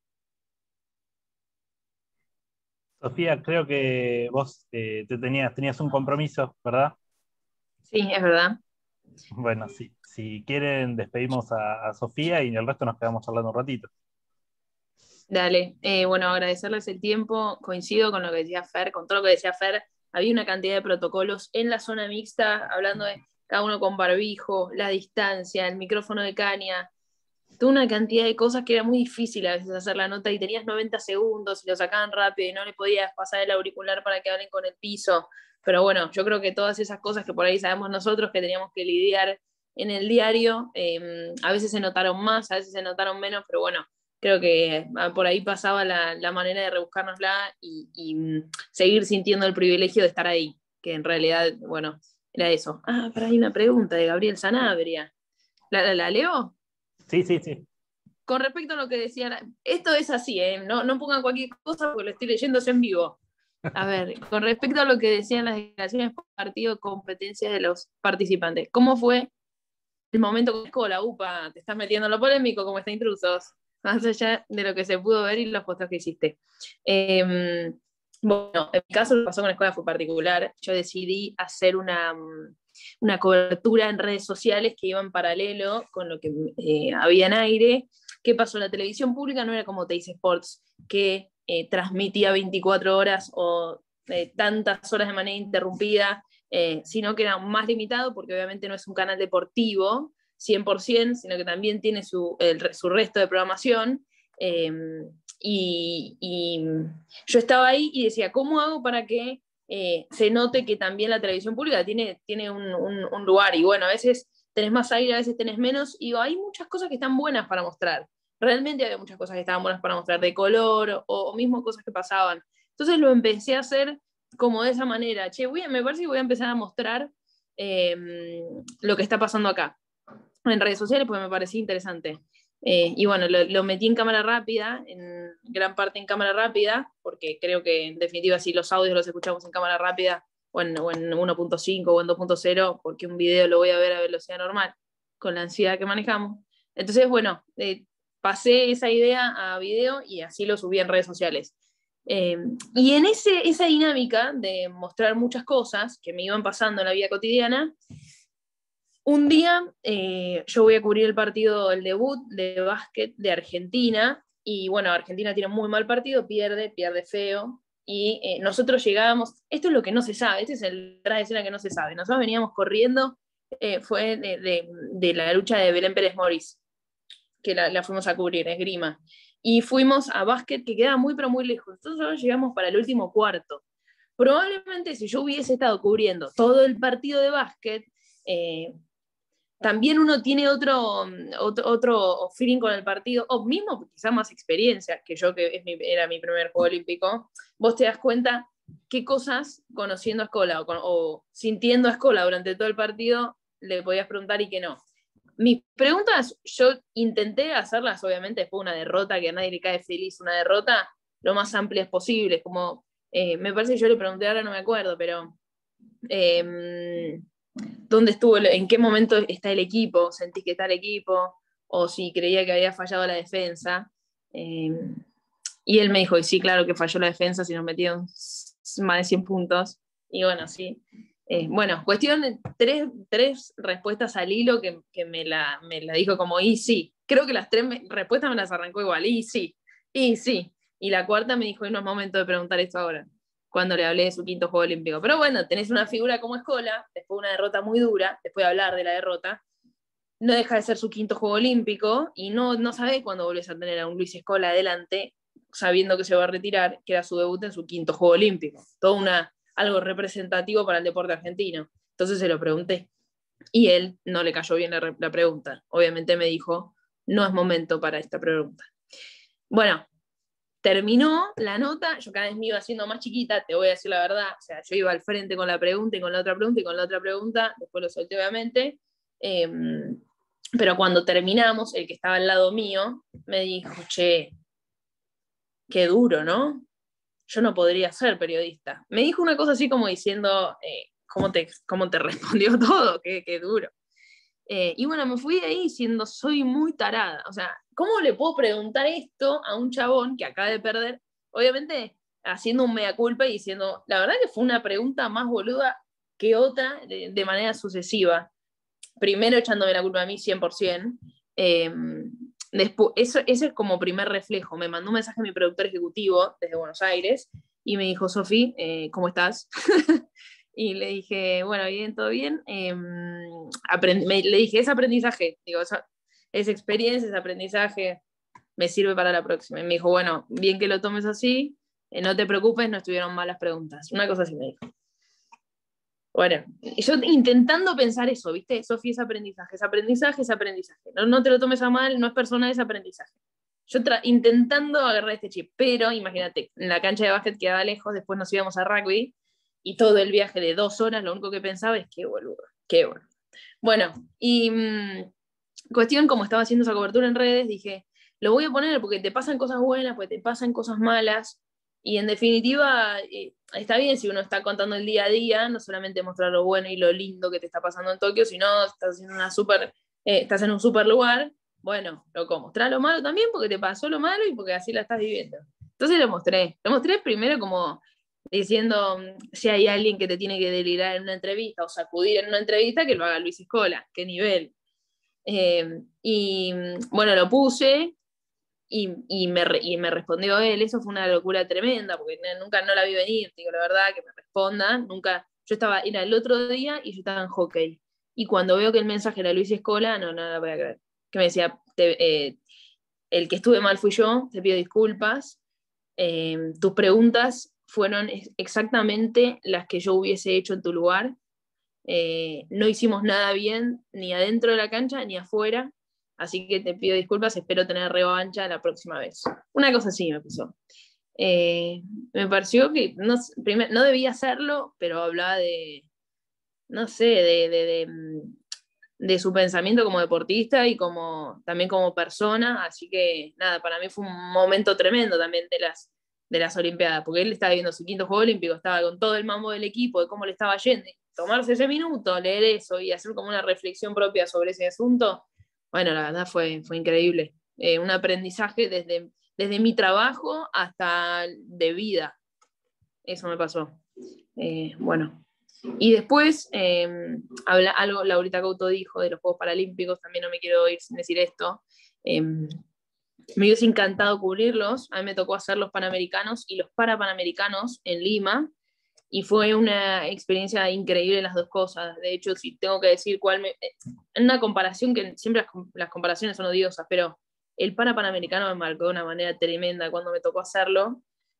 Sofía, creo que vos tenías un compromiso, ¿verdad? Sí, es verdad. Bueno, si quieren, despedimos a Sofía y el resto nos quedamos hablando un ratito. Dale, bueno, agradecerles el tiempo, coincido con lo que decía Fer, con todo lo que decía Fer, había una cantidad de protocolos en la zona mixta, hablando de cada uno con barbijo, la distancia, el micrófono de caña, toda una cantidad de cosas que era muy difícil a veces hacer la nota y tenías 90 segundos y lo sacaban rápido y no le podías pasar el auricular para que hablen con el piso, pero bueno, yo creo que todas esas cosas que por ahí sabemos nosotros que teníamos que lidiar en el diario, a veces se notaron más, a veces se notaron menos, pero bueno, creo que por ahí pasaba la manera de rebuscárnosla y seguir sintiendo el privilegio de estar ahí, que en realidad, bueno, era eso. Ah, pero hay una pregunta de Gabriel Sanabria. ¿La leo? Sí, sí, sí. Con respecto a lo que decían, esto es así, no pongan cualquier cosa porque lo estoy leyendo en vivo. A ver, con respecto a lo que decían las declaraciones por partido de competencias de los participantes, ¿cómo fue el momento con la UPA? Te estás metiendo en lo polémico como está Intrusos, más allá de lo que se pudo ver y los postos que hiciste. Bueno, en mi caso lo que pasó con la escuela fue particular. Yo decidí hacer una cobertura en redes sociales que iba en paralelo con lo que había en aire. ¿Qué pasó? La televisión pública no era como Teis Sports, que transmitía 24 horas o tantas horas de manera interrumpida, sino que era más limitado porque obviamente no es un canal deportivo 100%, sino que también tiene su resto de programación. Y yo estaba ahí y decía, ¿cómo hago para que se note que también la televisión pública tiene un lugar? Y bueno, a veces tenés más aire, a veces tenés menos, y hay muchas cosas que están buenas para mostrar. Realmente había muchas cosas que estaban buenas para mostrar, de color, o mismo cosas que pasaban. Entonces lo empecé a hacer como de esa manera. Che, me parece que voy a empezar a mostrar lo que está pasando acá en redes sociales, porque me parecía interesante. Y bueno, lo metí en cámara rápida, en gran parte en cámara rápida, porque creo que en definitiva si los audios los escuchamos en cámara rápida o en 1.5 o en 2.0, porque un video lo voy a ver a velocidad normal, con la ansiedad que manejamos. Entonces, bueno, pasé esa idea a video y así lo subí en redes sociales. Y en esa dinámica de mostrar muchas cosas que me iban pasando en la vida cotidiana, un día yo voy a cubrir el partido, el debut de básquet de Argentina, y bueno, Argentina tiene un muy mal partido, pierde feo, y nosotros llegábamos, esto es lo que no se sabe, este es el tras de escena que no se sabe, nosotros veníamos corriendo, fue de la lucha de Belén Pérez Morís, que la fuimos a cubrir, esgrima, y fuimos a básquet que quedaba muy pero muy lejos, entonces nosotros llegamos para el último cuarto. Probablemente si yo hubiese estado cubriendo todo el partido de básquet, también uno tiene otro feeling con el partido, o mismo quizás más experiencia, que yo que era mi primer juego olímpico, vos te das cuenta qué cosas conociendo a Scola o sintiendo a Scola durante todo el partido le podías preguntar y qué no. Mis preguntas yo intenté hacerlas obviamente después de una derrota, que a nadie le cae feliz una derrota, lo más amplias posibles, como me parece que yo le pregunté, ahora no me acuerdo, pero ¿dónde estuvo, en qué momento está el equipo? ¿Sentís que está el equipo? O si creía que había fallado la defensa. Y él me dijo, y sí, claro que falló la defensa, si nos metieron más de 100 puntos. Y bueno, sí. Bueno, cuestión de tres respuestas al hilo que me la dijo como, y sí. Creo que las tres respuestas me las arrancó igual, y sí. Y la cuarta me dijo, y no es momento de preguntar esto ahora, cuando le hablé de su quinto juego olímpico. Pero bueno, tenés una figura como Scola, después de una derrota muy dura, después de hablar de la derrota, no deja de ser su quinto juego olímpico, y no sabés cuándo volvés a tener a un Luis Scola adelante, sabiendo que se va a retirar, que era su debut en su quinto juego olímpico. Todo algo representativo para el deporte argentino. Entonces se lo pregunté. Y él no le cayó bien la pregunta. Obviamente me dijo, no es momento para esta pregunta. Bueno, terminó la nota, yo cada vez me iba haciendo más chiquita, te voy a decir la verdad, o sea, yo iba al frente con la pregunta y con la otra pregunta y con la otra pregunta, después lo solté obviamente, pero cuando terminamos, el que estaba al lado mío me dijo, che, qué duro, ¿no? Yo no podría ser periodista. Me dijo una cosa así como diciendo, ¿cómo te respondió todo? Qué duro. Y bueno, me fui de ahí diciendo, soy muy tarada. O sea, ¿cómo le puedo preguntar esto a un chabón que acaba de perder? Obviamente haciendo un mea culpa y diciendo, la verdad que fue una pregunta más boluda que otra de manera sucesiva. Primero echándome la culpa a mí 100%. Después, ese es como primer reflejo. Me mandó un mensaje mi productor ejecutivo desde Buenos Aires y me dijo, Sofi, ¿cómo estás? Y le dije, bueno, bien, todo bien. Le dije, es aprendizaje, digo, es experiencia, es aprendizaje, me sirve para la próxima. Y me dijo, bueno, bien que lo tomes así, no te preocupes, no estuvieron malas preguntas. Una cosa así me dijo. Bueno, yo intentando pensar eso, ¿viste? Sofía, es aprendizaje, es aprendizaje, es aprendizaje. No te lo tomes a mal, no es personal, es aprendizaje. Yo intentando agarrar este chip, pero imagínate, en la cancha de básquet quedaba lejos, después nos íbamos a rugby, y todo el viaje de 2 horas, lo único que pensaba es qué boludo, qué boludo. Bueno, y cuestión, como estaba haciendo esa cobertura en redes, dije, lo voy a poner porque te pasan cosas buenas, porque te pasan cosas malas, y en definitiva, está bien si uno está contando el día a día, no solamente mostrar lo bueno y lo lindo que te está pasando en Tokio, sino estás en un super lugar, bueno, mostrar lo malo también porque te pasó lo malo y porque así la estás viviendo. Entonces lo mostré primero como diciendo, si hay alguien que te tiene que delirar en una entrevista o sacudir en una entrevista, que lo haga Luis Scola, qué nivel. Y bueno, lo puse y me respondió él. Eso fue una locura tremenda, porque nunca no la vi venir, digo la verdad, que me respondan, nunca. Era el otro día y yo estaba en hockey. Y cuando veo que el mensaje era Luis Scola, no la voy a creer. Que me decía, el que estuve mal fui yo, te pido disculpas. Tus preguntas fueron exactamente las que yo hubiese hecho en tu lugar. No hicimos nada bien, ni adentro de la cancha, ni afuera. Así que te pido disculpas, espero tener revancha la próxima vez. Una cosa así me puso. Me pareció que no debía hacerlo, pero hablaba de no sé, de su pensamiento como deportista y también como persona, así que nada, para mí fue un momento tremendo también de las Olimpiadas, porque él estaba viendo su quinto Juego Olímpico, estaba con todo el mambo del equipo, de cómo le estaba yendo, tomarse ese minuto, leer eso y hacer como una reflexión propia sobre ese asunto, bueno, la verdad fue increíble, un aprendizaje desde mi trabajo hasta de vida, eso me pasó. Bueno. Y después, algo Laurita Couto dijo de los Juegos Paralímpicos, también no me quiero ir sin decir esto, me hubiese encantado cubrirlos, a mí me tocó hacer los Panamericanos y los Parapanamericanos en Lima, y fue una experiencia increíble las dos cosas. De hecho, si tengo que decir en una comparación, que siempre las comparaciones son odiosas, pero el Panamericano me marcó de una manera tremenda cuando me tocó hacerlo,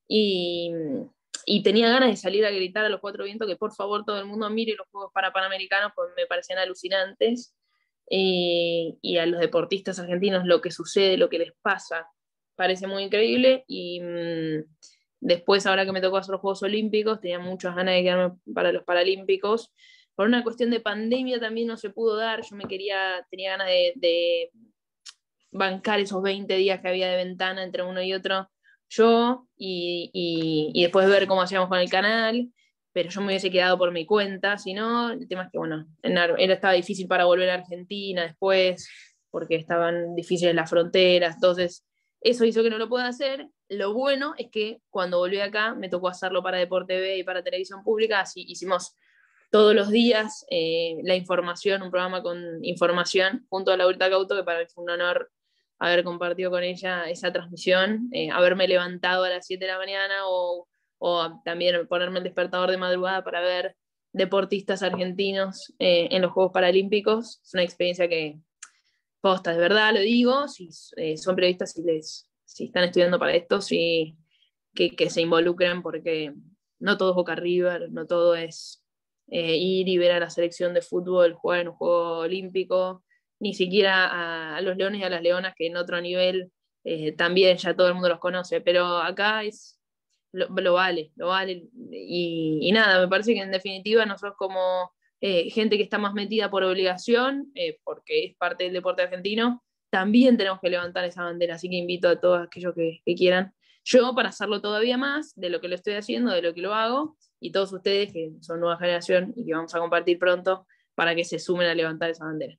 y tenía ganas de salir a gritar a los cuatro vientos que por favor todo el mundo mire los Juegos Panamericanos, pues me parecían alucinantes, y a los deportistas argentinos lo que sucede, lo que les pasa, parece muy increíble, y después, ahora que me tocó hacer los Juegos Olímpicos, tenía muchas ganas de quedarme para los Paralímpicos. Por una cuestión de pandemia también no se pudo dar, tenía ganas de bancar esos 20 días que había de ventana entre uno y otro, yo, y después ver cómo hacíamos con el canal, pero yo me hubiese quedado por mi cuenta, si no, el tema es que, bueno, estaba difícil para volver a Argentina después, porque estaban difíciles las fronteras, entonces eso hizo que no lo pueda hacer. Lo bueno es que cuando volví acá me tocó hacerlo para Deporte TV y para Televisión Pública, así hicimos todos los días la información, un programa con información, junto a Laurita Couto, que para mí fue un honor haber compartido con ella esa transmisión, haberme levantado a las 7 de la mañana o también ponerme el despertador de madrugada para ver deportistas argentinos en los Juegos Paralímpicos. Es una experiencia que, posta, de verdad lo digo, si son periodistas, si están estudiando para esto, que se involucren, porque no todo es Boca River, no todo es ir y ver a la selección de fútbol jugar en un Juego Olímpico, ni siquiera a los leones y a las leonas, que en otro nivel también ya todo el mundo los conoce, pero acá lo vale, y nada, me parece que en definitiva nosotros como gente que está más metida por obligación, porque es parte del deporte argentino, también tenemos que levantar esa bandera, así que invito a todos aquellos que quieran, yo para hacerlo todavía más de lo que lo estoy haciendo, de lo que lo hago, y todos ustedes que son nueva generación y que vamos a compartir pronto, para que se sumen a levantar esa bandera.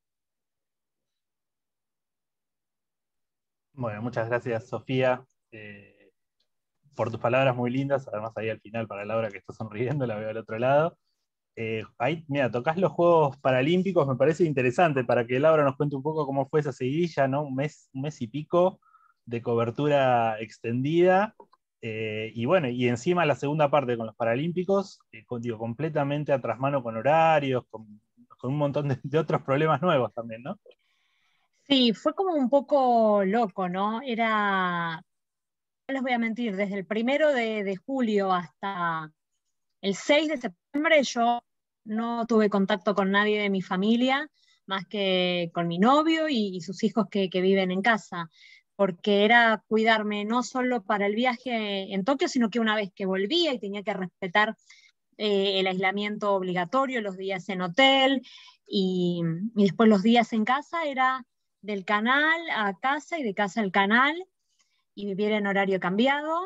Bueno, muchas gracias, Sofía, por tus palabras muy lindas. Además, ahí al final, para Laura que está sonriendo, la veo al otro lado. Ahí, mira, tocás los Juegos Paralímpicos, me parece interesante para que Laura nos cuente un poco cómo fue esa seguidilla, ¿no? Un mes y pico de cobertura extendida. Y bueno, y encima la segunda parte con los Paralímpicos, digo, completamente a trasmano con horarios, con un montón de otros problemas nuevos también, ¿no? Sí, fue como un poco loco, ¿no? No les voy a mentir, desde el 1 de julio hasta el 6 de septiembre yo no tuve contacto con nadie de mi familia, más que con mi novio y sus hijos que viven en casa, porque era cuidarme no solo para el viaje en Tokio, sino que una vez que volvía y tenía que respetar el aislamiento obligatorio, los días en hotel y después los días en casa, era del canal a casa y de casa al canal, y vivir en horario cambiado.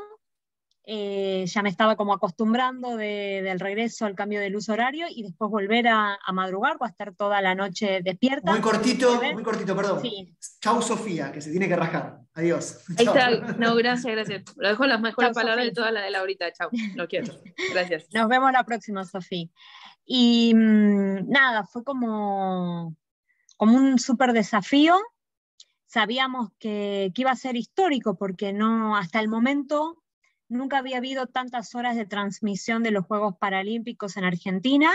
Ya me estaba como acostumbrando del regreso al cambio del uso horario y después volver a madrugar o a estar toda la noche despierta. Muy cortito, perdón. Sí. Chau, Sofía, que se tiene que rascar. Adiós. Ahí Chau. está, no, gracias. Lo dejo las mejores Chau, palabras Sofía. de todas las de Laurita. Chau, lo quiero. Gracias. Nos vemos la próxima, Sofía. Y nada, fue como un súper desafío. Sabíamos que iba a ser histórico porque no, hasta el momento nunca había habido tantas horas de transmisión de los Juegos Paralímpicos en Argentina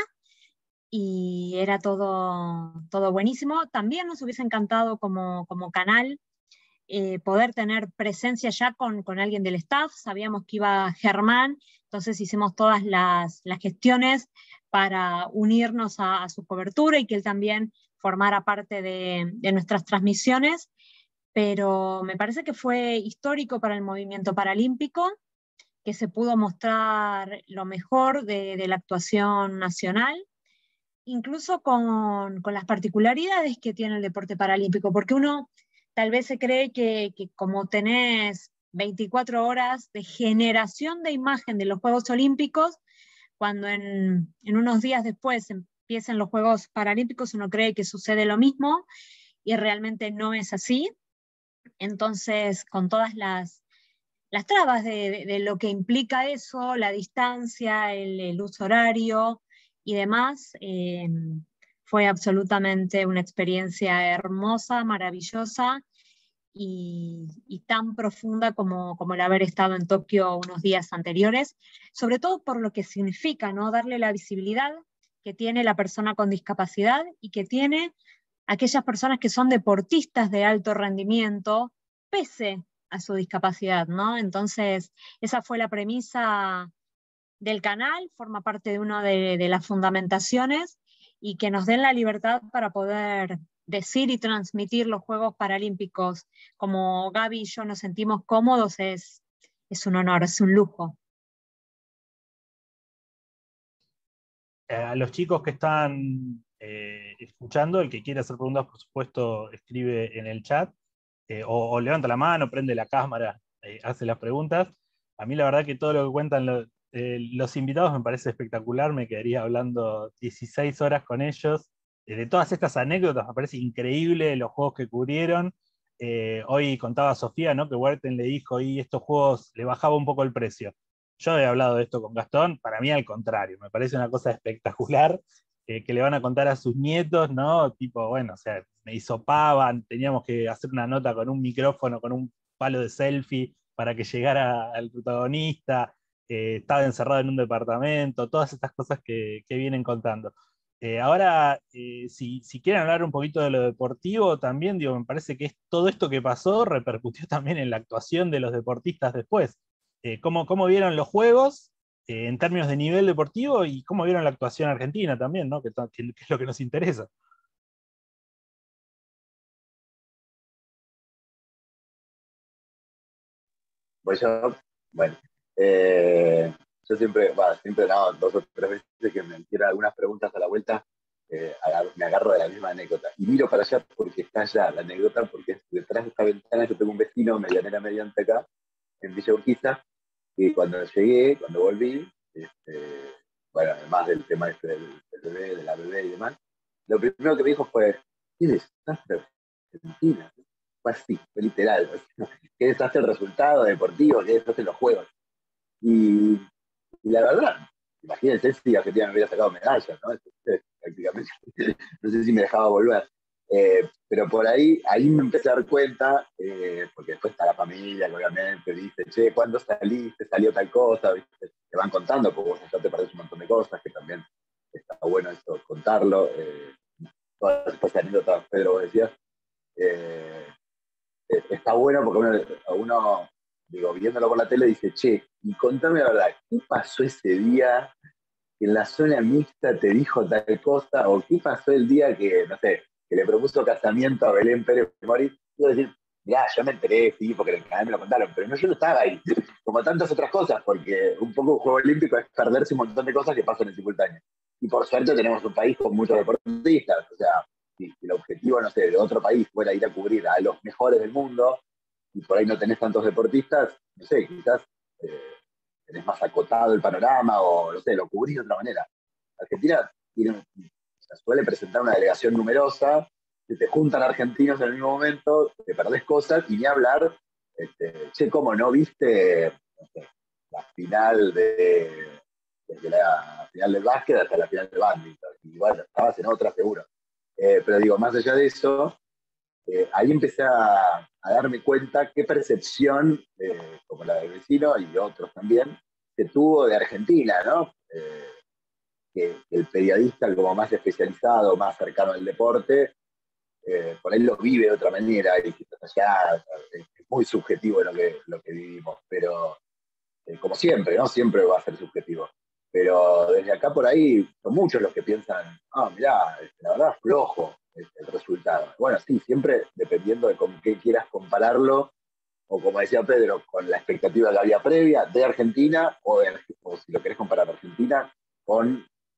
y era todo buenísimo. También nos hubiese encantado como canal poder tener presencia ya con alguien del staff. Sabíamos que iba Germán, entonces hicimos todas las gestiones para unirnos a su cobertura y que él también formara parte de nuestras transmisiones, pero me parece que fue histórico para el movimiento paralímpico, que se pudo mostrar lo mejor de la actuación nacional. incluso con las particularidades que tiene el deporte paralímpico, porque uno tal vez se cree que como tenés 24 horas de generación de imagen de los Juegos Olímpicos, cuando en unos días después empiecen los Juegos Paralímpicos, uno cree que sucede lo mismo, y realmente no es así. Entonces, con todas las trabas de lo que implica eso, la distancia, el uso horario y demás, fue absolutamente una experiencia hermosa, maravillosa y tan profunda como el haber estado en Tokio unos días anteriores, sobre todo por lo que significa, ¿no? Darle la visibilidad que tiene la persona con discapacidad y que tiene aquellas personas que son deportistas de alto rendimiento, pese a su discapacidad, ¿no? Entonces, esa fue la premisa del canal, forma parte de una de las fundamentaciones, y que nos den la libertad para poder decir y transmitir los Juegos Paralímpicos como Gaby y yo nos sentimos cómodos es un honor, es un lujo. A los chicos que están escuchando, el que quiera hacer preguntas, por supuesto, escribe en el chat, o levanta la mano, prende la cámara, hace las preguntas. A mí la verdad que todo lo que cuentan los invitados me parece espectacular, me quedaría hablando 16 horas con ellos. De todas estas anécdotas me parece increíble los juegos que cubrieron. Hoy contaba Sofía, ¿no?, que Werten le dijo, y estos juegos le bajaba un poco el precio. Yo he hablado de esto con Gastón, para mí al contrario, me parece una cosa espectacular, que le van a contar a sus nietos, ¿no? Tipo, bueno, o sea, me hisopaban, teníamos que hacer una nota con un micrófono, con un palo de selfie para que llegara al protagonista, estaba encerrado en un departamento, todas estas cosas que vienen contando. Ahora, si quieren hablar un poquito de lo deportivo, también, digo, me parece que todo esto que pasó repercutió también en la actuación de los deportistas después. ¿Cómo vieron los juegos en términos de nivel deportivo y cómo vieron la actuación argentina también, ¿no? Que es lo que nos interesa? Pues yo, bueno, yo siempre no, 2 o 3 veces que me hicieran algunas preguntas a la vuelta, me agarro de la misma anécdota. Y miro para allá porque está allá la anécdota, porque detrás de esta ventana yo tengo un vecino medianera mediante acá, en Villa Urquiza, y cuando llegué, cuando volví, bueno, además del tema del bebé, de la bebé y demás, lo primero que me dijo fue, ¿qué desastre Argentina? Fue así, fue literal. ¿Qué desastre el resultado deportivo? ¿Qué desastre los juegos? Y la verdad, imagínense si Argentina me hubiera sacado medallas, ¿no? Prácticamente, no sé si me dejaba volver. Pero por ahí me empecé a dar cuenta, porque después está la familia, que obviamente dice, che, ¿cuándo saliste? Salió tal cosa, ¿viste? Te van contando, porque vos ya te perdés un montón de cosas, que también está bueno eso, contarlo. Todas estas anécdotas, Pedro, vos decías, eh, está bueno porque uno, digo, viéndolo por la tele, dice, che, y contame la verdad, ¿qué pasó ese día que en la zona mixta te dijo tal cosa? ¿O qué pasó el día que, no sé, que le propuso casamiento a Belén Pérez Moritz? Yo decir, mirá, yo me enteré, sí, porque en el canal me lo contaron, pero no, yo no estaba ahí, como tantas otras cosas, porque un poco un Juego Olímpico es perderse un montón de cosas que pasan en simultáneo. Y por suerte tenemos un país con muchos deportistas, o sea, si el objetivo, no sé, de otro país fuera ir a cubrir a los mejores del mundo, y por ahí no tenés tantos deportistas, no sé, quizás tenés más acotado el panorama, o no sé, lo cubrís de otra manera. Argentina suele presentar una delegación numerosa, se te juntan argentinos en el mismo momento, te perdés cosas, y ni hablar, che, ¿cómo no viste, no sé, la final desde la final del básquet hasta la final del bádminton? Y bueno, estabas en otra seguro. Pero digo, más allá de eso, ahí empecé a darme cuenta qué percepción, como la del vecino y otros también, se tuvo de Argentina, ¿no? Que el periodista como más especializado, más cercano al deporte, por ahí lo vive de otra manera, y quizás allá es muy subjetivo lo que vivimos, pero como siempre, ¿no? Siempre va a ser subjetivo. Pero desde acá por ahí son muchos los que piensan, mirá, la verdad, flojo el resultado. Bueno, sí, siempre dependiendo de con qué quieras compararlo, o como decía Pedro, con la expectativa que había previa de Argentina, o si lo querés comparar Argentina con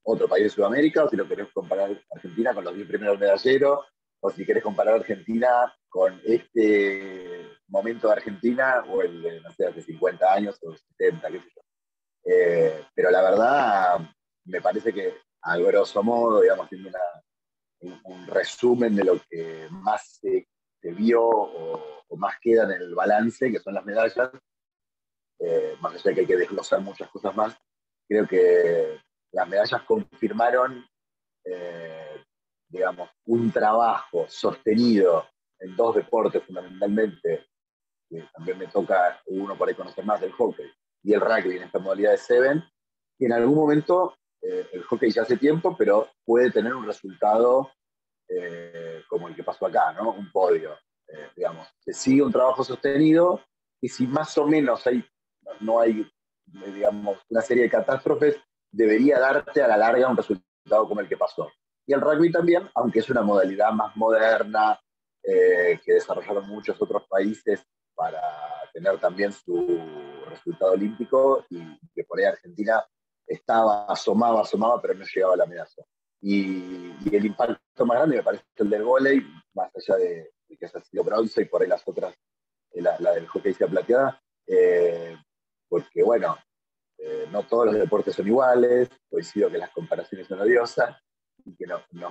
otro país de Sudamérica, o si lo querés comparar Argentina con los 10 primeros medalleros, o si querés comparar Argentina con este momento de Argentina, o el de, no sé, hace 50 años o 70, qué sé yo. Pero la verdad, me parece que a grosso modo, digamos, haciendo un resumen de lo que más se vio o más queda en el balance, que son las medallas, más allá de que hay que desglosar muchas cosas más, creo que las medallas confirmaron, digamos, un trabajo sostenido en dos deportes fundamentalmente, que también me toca uno por ahí conocer más, el hockey y el rugby en esta modalidad de Seven, que en algún momento el hockey ya hace tiempo, pero puede tener un resultado como el que pasó acá, ¿no? Un podio, digamos. Se sigue un trabajo sostenido y si más o menos no hay, digamos, una serie de catástrofes, debería darte a la larga un resultado como el que pasó. Y el rugby también, aunque es una modalidad más moderna, que desarrollaron muchos otros países para tener también su resultado olímpico, y que por ahí Argentina asomaba, pero no llegaba a la medalla. Y el impacto más grande me parece el del vóley, más allá de que haya sido bronce y por ahí las otras, la del hockey sea plateada, porque bueno, no todos los deportes son iguales, coincido que las comparaciones son odiosas, y que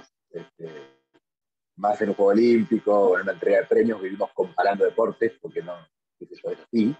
más en un juego olímpico o en una entrega de premios vivimos comparando deportes, porque no, qué sé yo, es así.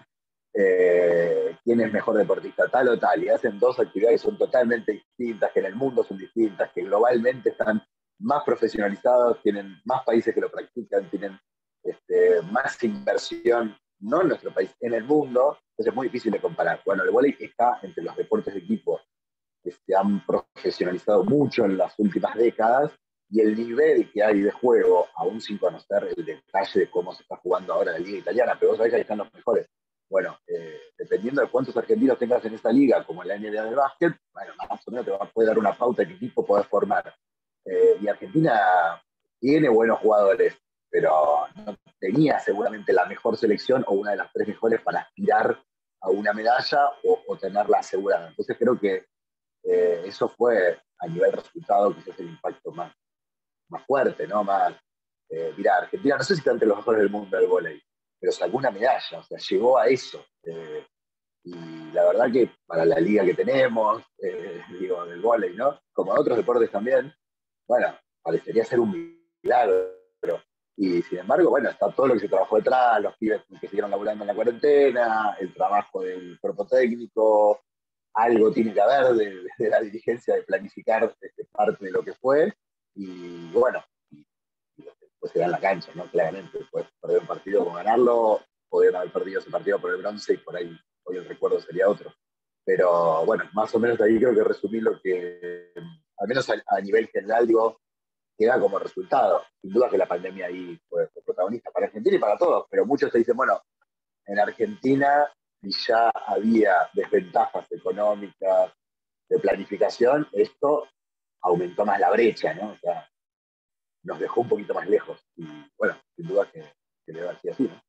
Quién es mejor deportista, tal o tal, y hacen dos actividades que son totalmente distintas, que en el mundo son distintas, que globalmente están más profesionalizados, tienen más países que lo practican, tienen más inversión, no en nuestro país, en el mundo, entonces es muy difícil de comparar. Bueno, el vóley está entre los deportes de equipo que se han profesionalizado mucho en las últimas décadas, y el nivel que hay de juego, aún sin conocer el detalle de cómo se está jugando ahora la liga italiana, pero vos sabés que ahí están los mejores. Bueno, dependiendo de cuántos argentinos tengas en esa liga, como en la NBA de básquet, bueno, más o menos te va a poder dar una pauta de qué equipo podés formar. Y Argentina tiene buenos jugadores, pero no tenía seguramente la mejor selección o una de las tres mejores para aspirar a una medalla o tenerla asegurada. Entonces creo que eso fue a nivel resultado quizás el impacto más fuerte, ¿no? Mirá, Argentina no sé si está entre los mejores del mundo del vóley, pero sacó una medalla, o sea, llegó a eso. Y la verdad que para la liga que tenemos, digo, del vóley, ¿no? Como de otros deportes también, bueno, parecería ser un milagro. Y sin embargo, bueno, está todo lo que se trabajó detrás, los pibes que siguieron laburando en la cuarentena, el trabajo del cuerpo técnico, algo tiene que haber de la dirigencia de planificar parte de lo que fue, y bueno, después se da en la cancha, ¿no? Claramente, después perder un partido con ganarlo, podrían haber perdido ese partido por el bronce y por ahí hoy el recuerdo sería otro. Pero bueno, más o menos ahí creo que resumí lo que, al menos a nivel general, digo, queda como resultado. Sin duda que la pandemia ahí fue protagonista para Argentina y para todos, pero muchos se dicen, bueno, en Argentina ya había desventajas económicas, de planificación, esto aumentó más la brecha, ¿no? O sea, nos dejó un poquito más lejos. Y bueno, sin duda que debe haber sido así, ¿no?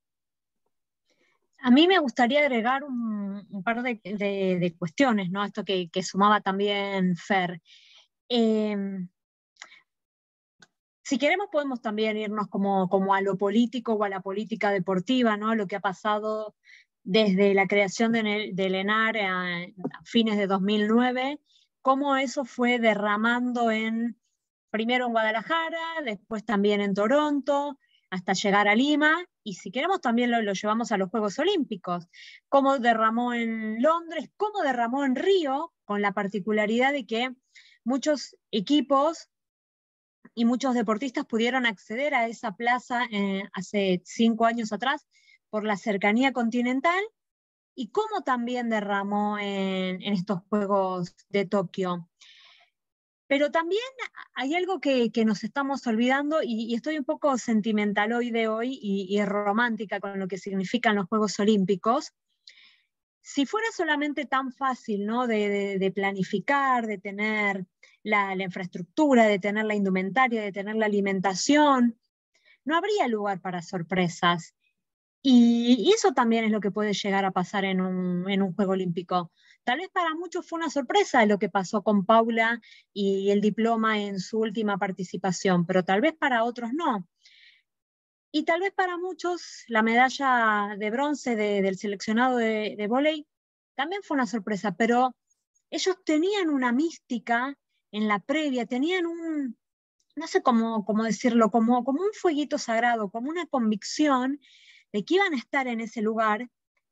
A mí me gustaría agregar un par de cuestiones, ¿no? Esto que sumaba también Fer. Si queremos podemos también irnos como a lo político o a la política deportiva, ¿no? Lo que ha pasado desde la creación del ENAR a fines de 2009, cómo eso fue derramando primero en Guadalajara, después también en Toronto, hasta llegar a Lima, y si queremos también lo llevamos a los Juegos Olímpicos, cómo derramó en Londres, cómo derramó en Río, con la particularidad de que muchos equipos y muchos deportistas pudieron acceder a esa plaza hace 5 años atrás por la cercanía continental, y cómo también derramó en estos Juegos de Tokio. Pero también hay algo que nos estamos olvidando, y estoy un poco sentimentaloide hoy y romántica con lo que significan los Juegos Olímpicos. Si fuera solamente tan fácil, ¿no? de planificar, de tener la infraestructura, de tener la indumentaria, de tener la alimentación, no habría lugar para sorpresas. Y eso también es lo que puede llegar a pasar en un Juego Olímpico. Tal vez para muchos fue una sorpresa lo que pasó con Paula y el diploma en su última participación, pero tal vez para otros no. Y tal vez para muchos la medalla de bronce del seleccionado de vóley también fue una sorpresa, pero ellos tenían una mística en la previa, tenían no sé cómo decirlo, como un fueguito sagrado, como una convicción de que iban a estar en ese lugar.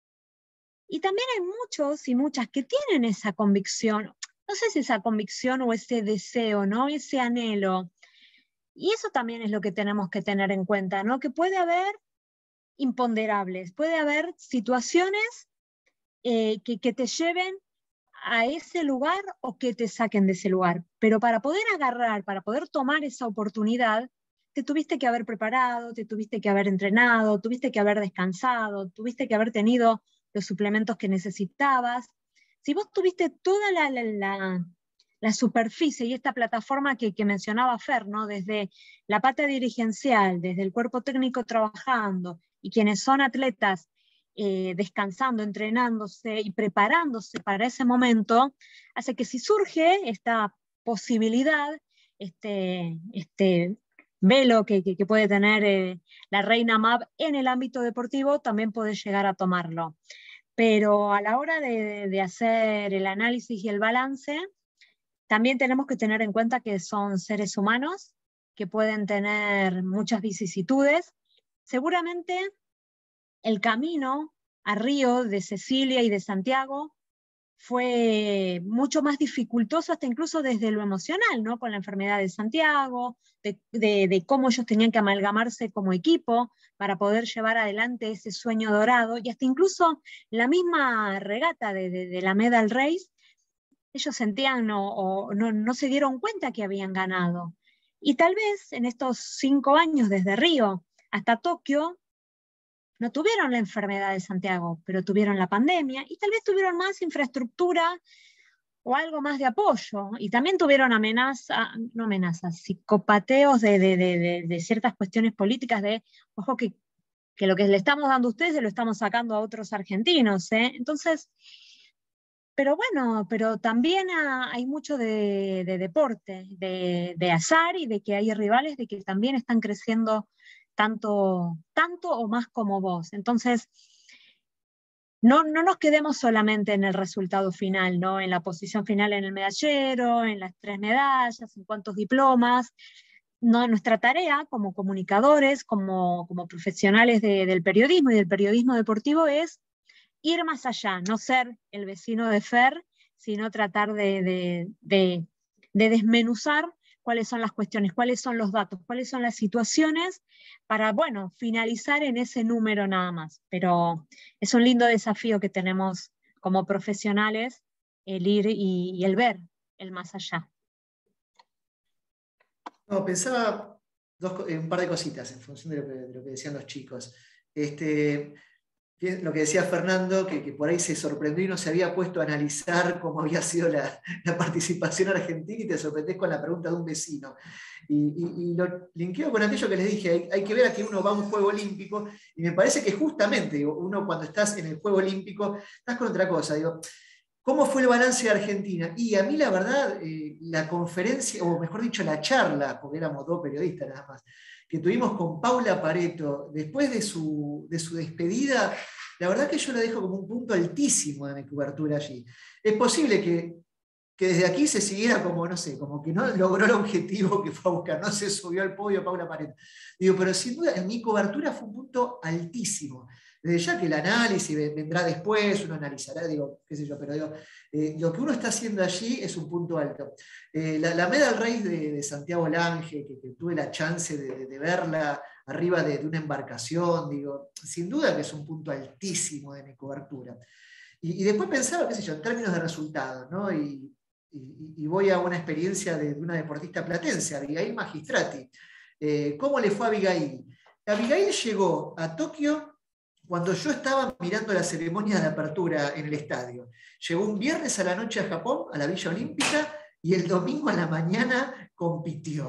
Y también hay muchos y muchas que tienen esa convicción, no sé si esa convicción o ese deseo, ¿no? Ese anhelo. Y eso también es lo que tenemos que tener en cuenta, ¿no? Que puede haber imponderables, puede haber situaciones que te lleven a ese lugar o que te saquen de ese lugar. Pero para poder agarrar, para poder tomar esa oportunidad, te tuviste que haber preparado, te tuviste que haber entrenado, tuviste que haber descansado, tuviste que haber tenido los suplementos que necesitabas. Si vos tuviste toda la superficie y esta plataforma que mencionaba Fer, ¿no? Desde la pata dirigencial, desde el cuerpo técnico trabajando, y quienes son atletas descansando, entrenándose y preparándose para ese momento, hace que si surge esta posibilidad, este velo que puede tener la reina Mab en el ámbito deportivo, también puede llegar a tomarlo. Pero a la hora de hacer el análisis y el balance, también tenemos que tener en cuenta que son seres humanos, que pueden tener muchas vicisitudes. Seguramente el camino a Río de Cecilia y de Santiago fue mucho más dificultoso, hasta incluso desde lo emocional, ¿no? Con la enfermedad de Santiago, de cómo ellos tenían que amalgamarse como equipo para poder llevar adelante ese sueño dorado, y hasta incluso la misma regata de la Medal Race, ellos sentían no se dieron cuenta que habían ganado. Y tal vez en estos 5 años desde Río hasta Tokio, no tuvieron la enfermedad de Santiago, pero tuvieron la pandemia y tal vez tuvieron más infraestructura o algo más de apoyo. Y también tuvieron psicopateos de ciertas cuestiones políticas ojo que lo que le estamos dando a ustedes se lo estamos sacando a otros argentinos. Entonces, pero bueno, pero también hay mucho de deporte, de azar, y de que hay rivales de que también están creciendo tanto o más como vos. Entonces, no nos quedemos solamente en el resultado final, ¿no? En la posición final en el medallero, en las 3 medallas, en cuántos diplomas. No, nuestra tarea como comunicadores, como profesionales del periodismo y del periodismo deportivo es ir más allá, no ser el vecino de Fer, sino tratar de desmenuzar cuáles son las cuestiones, cuáles son los datos, cuáles son las situaciones, para, bueno, finalizar en ese número nada más. Pero es un lindo desafío que tenemos como profesionales, el ir y el ver el más allá. No, pensaba un par de cositas en función de lo que decían los chicos. Lo que decía Fernando, que por ahí se sorprendió y no se había puesto a analizar cómo había sido la participación argentina, y te sorprendés con la pregunta de un vecino. Y lo linkeo con aquello que les dije, hay que ver a que uno va a un Juego Olímpico, y me parece que justamente uno cuando estás en el Juego Olímpico, estás con otra cosa. ¿Cómo fue el balance de Argentina? Y a mí la verdad, la conferencia, o mejor dicho, la charla, porque éramos 2 periodistas nada más, que tuvimos con Paula Pareto después de su despedida, la verdad que yo la dejo como un punto altísimo de mi cobertura allí. Es posible que desde aquí se siguiera como, no sé, como que no logró el objetivo que fue a buscar, no se subió al podio Paula Pareto. Pero sin duda en mi cobertura fue un punto altísimo. Desde ya que el análisis vendrá después, uno analizará, qué sé yo, pero lo que uno está haciendo allí es un punto alto. La Medal Race de Santiago Lange, que tuve la chance de verla arriba de una embarcación, sin duda que es un punto altísimo de mi cobertura. Y después pensaba, qué sé yo, en términos de resultados, ¿no? Y voy a una experiencia de una deportista platense, Abigail Magistrati. ¿Cómo le fue a Abigail? Abigail llegó a Tokio cuando yo estaba mirando la ceremonia de apertura en el estadio. Llegó un viernes a la noche a Japón, a la Villa Olímpica, y el domingo a la mañana compitió.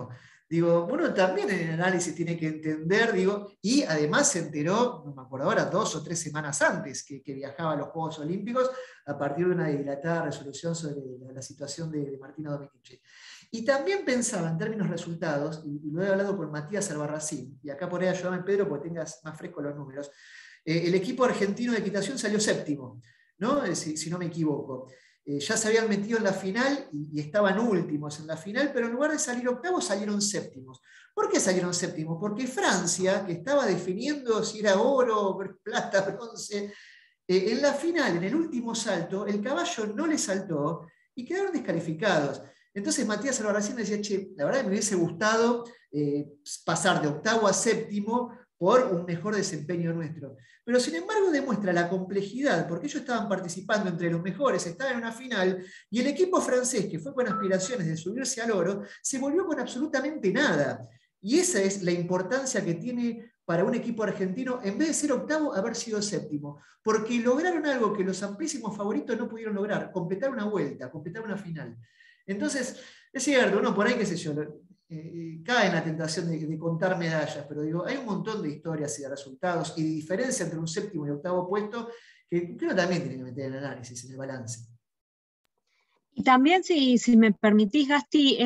Digo, uno también en el análisis tiene que entender, digo, y además se enteró, no me acuerdo ahora, 2 o 3 semanas antes que viajaba a los Juegos Olímpicos, a partir de una dilatada resolución sobre la situación de Martina Dominici. Y también pensaba en términos resultados, y lo he hablado con Matías Albarracín, y acá por ahí ayúdame Pedro, porque tengas más fresco los números. El equipo argentino de equitación salió séptimo, ¿no? Si no me equivoco. Ya se habían metido en la final y estaban últimos en la final, pero en lugar de salir octavos salieron séptimos. ¿Por qué salieron séptimos? Porque Francia, que estaba definiendo si era oro, plata, bronce, en la final, en el último salto, el caballo no le saltó y quedaron descalificados. Entonces Matías Albarracín decía, che, la verdad me hubiese gustado pasar de octavo a séptimo por un mejor desempeño nuestro. Pero sin embargo demuestra la complejidad, porque ellos estaban participando entre los mejores, estaban en una final, y el equipo francés, que fue con aspiraciones de subirse al oro, se volvió con absolutamente nada. Y esa es la importancia que tiene para un equipo argentino, en vez de ser octavo, haber sido séptimo. Porque lograron algo que los amplísimos favoritos no pudieron lograr, completar una vuelta, completar una final. Entonces, es cierto, uno por ahí, qué sé yo, cae en la tentación de contar medallas, pero digo, hay un montón de historias y de resultados y de diferencia entre un séptimo y octavo puesto que uno también tiene que meter en el análisis, en el balance. Y también, si me permitís, Gasti,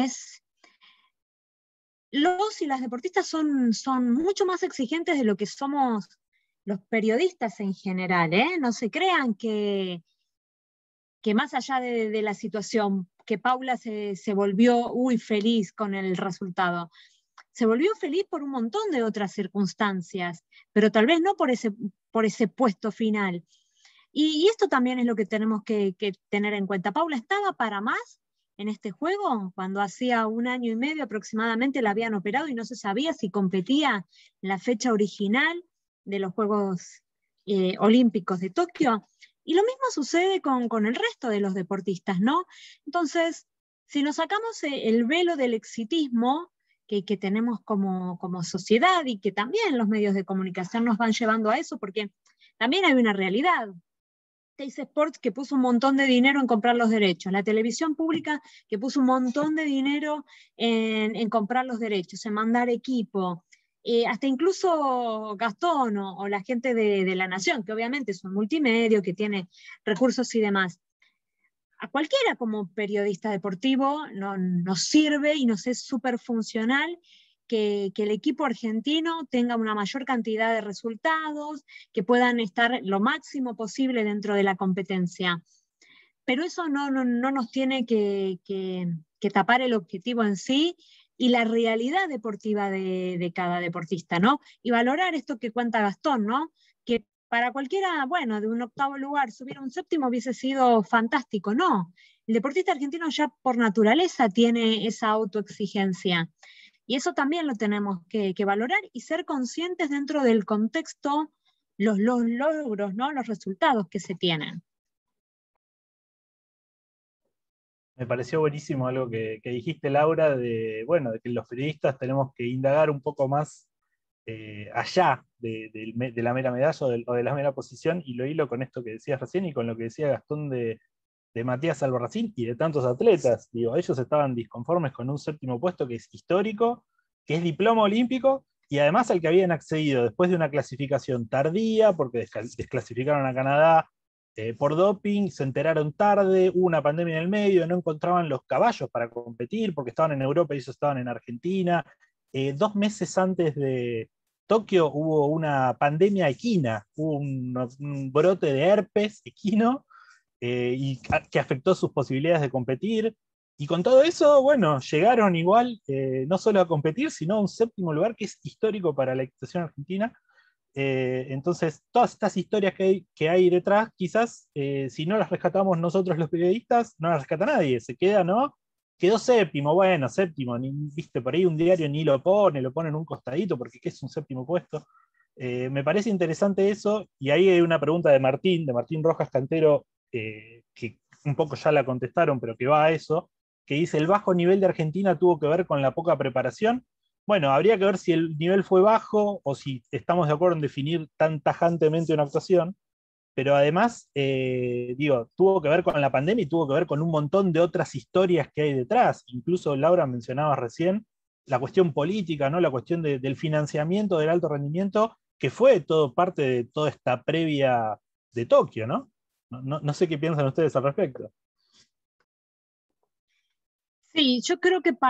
los y las deportistas son mucho más exigentes de lo que somos los periodistas en general, ¿eh? No se crean que más allá de la situación, que Paula se volvió feliz con el resultado. Se volvió feliz por un montón de otras circunstancias, pero tal vez no por ese puesto final. Y esto también es lo que tenemos que tener en cuenta. Paula estaba para más en este juego, cuando hacía 1 año y medio aproximadamente la habían operado y no se sabía si competía en la fecha original de los Juegos Olímpicos de Tokio. Y lo mismo sucede con el resto de los deportistas, ¿no? Entonces, si nos sacamos el velo del exitismo que tenemos como sociedad y que también los medios de comunicación nos van llevando a eso, porque también hay una realidad. Teis Sports, que puso un montón de dinero en comprar los derechos, la televisión pública, que puso un montón de dinero en comprar los derechos, en mandar equipo, hasta incluso Gastón o la gente de La Nación, que obviamente es un multimedio, que tiene recursos y demás. A cualquiera como periodista deportivo nos sirve y nos es súper funcional que el equipo argentino tenga una mayor cantidad de resultados, que puedan estar lo máximo posible dentro de la competencia. Pero eso no nos tiene que tapar el objetivo en sí y la realidad deportiva de cada deportista, ¿no? Y valorar esto que cuenta Gastón, ¿no? Que para cualquiera, bueno, de un octavo lugar subir a un séptimo hubiese sido fantástico, no. El deportista argentino ya por naturaleza tiene esa autoexigencia. Y eso también lo tenemos que valorar y ser conscientes dentro del contexto, los logros, ¿no? Los resultados que se tienen. Me pareció buenísimo algo que dijiste, Laura, de que los periodistas tenemos que indagar un poco más allá de la mera medalla o de la mera posición, y lo hilo con esto que decías recién y con lo que decía Gastón de Matías Albarracín y de tantos atletas. Digo, ellos estaban disconformes con un séptimo puesto que es histórico, que es diploma olímpico, y además al que habían accedido después de una clasificación tardía, porque desclasificaron a Canadá por doping, se enteraron tarde, hubo una pandemia en el medio, no encontraban los caballos para competir, porque estaban en Europa y ellos estaban en Argentina. 2 meses antes de Tokio hubo una pandemia equina, hubo un brote de herpes equino, y que afectó sus posibilidades de competir. Y con todo eso, bueno, llegaron igual, no solo a competir, sino a un séptimo lugar que es histórico para la equitación argentina. Entonces, todas estas historias que hay detrás, quizás, si no las rescatamos nosotros los periodistas, no las rescata nadie. Se queda, ¿no? Quedó séptimo, bueno, séptimo, viste, por ahí un diario ni lo pone en un costadito, porque ¿qué es un séptimo puesto? Me parece interesante eso, y ahí hay una pregunta de Martín Rojas Cantero, que un poco ya la contestaron, pero que va a eso, que dice: el bajo nivel de Argentina tuvo que ver con la poca preparación. Bueno, habría que ver si el nivel fue bajo o si estamos de acuerdo en definir tan tajantemente una actuación, pero además, tuvo que ver con la pandemia y tuvo que ver con un montón de otras historias que hay detrás. Incluso Laura mencionaba recién la cuestión política, ¿no? La cuestión del financiamiento del alto rendimiento, que fue todo parte de toda esta previa de Tokio, ¿no? No sé qué piensan ustedes al respecto. Sí, yo creo que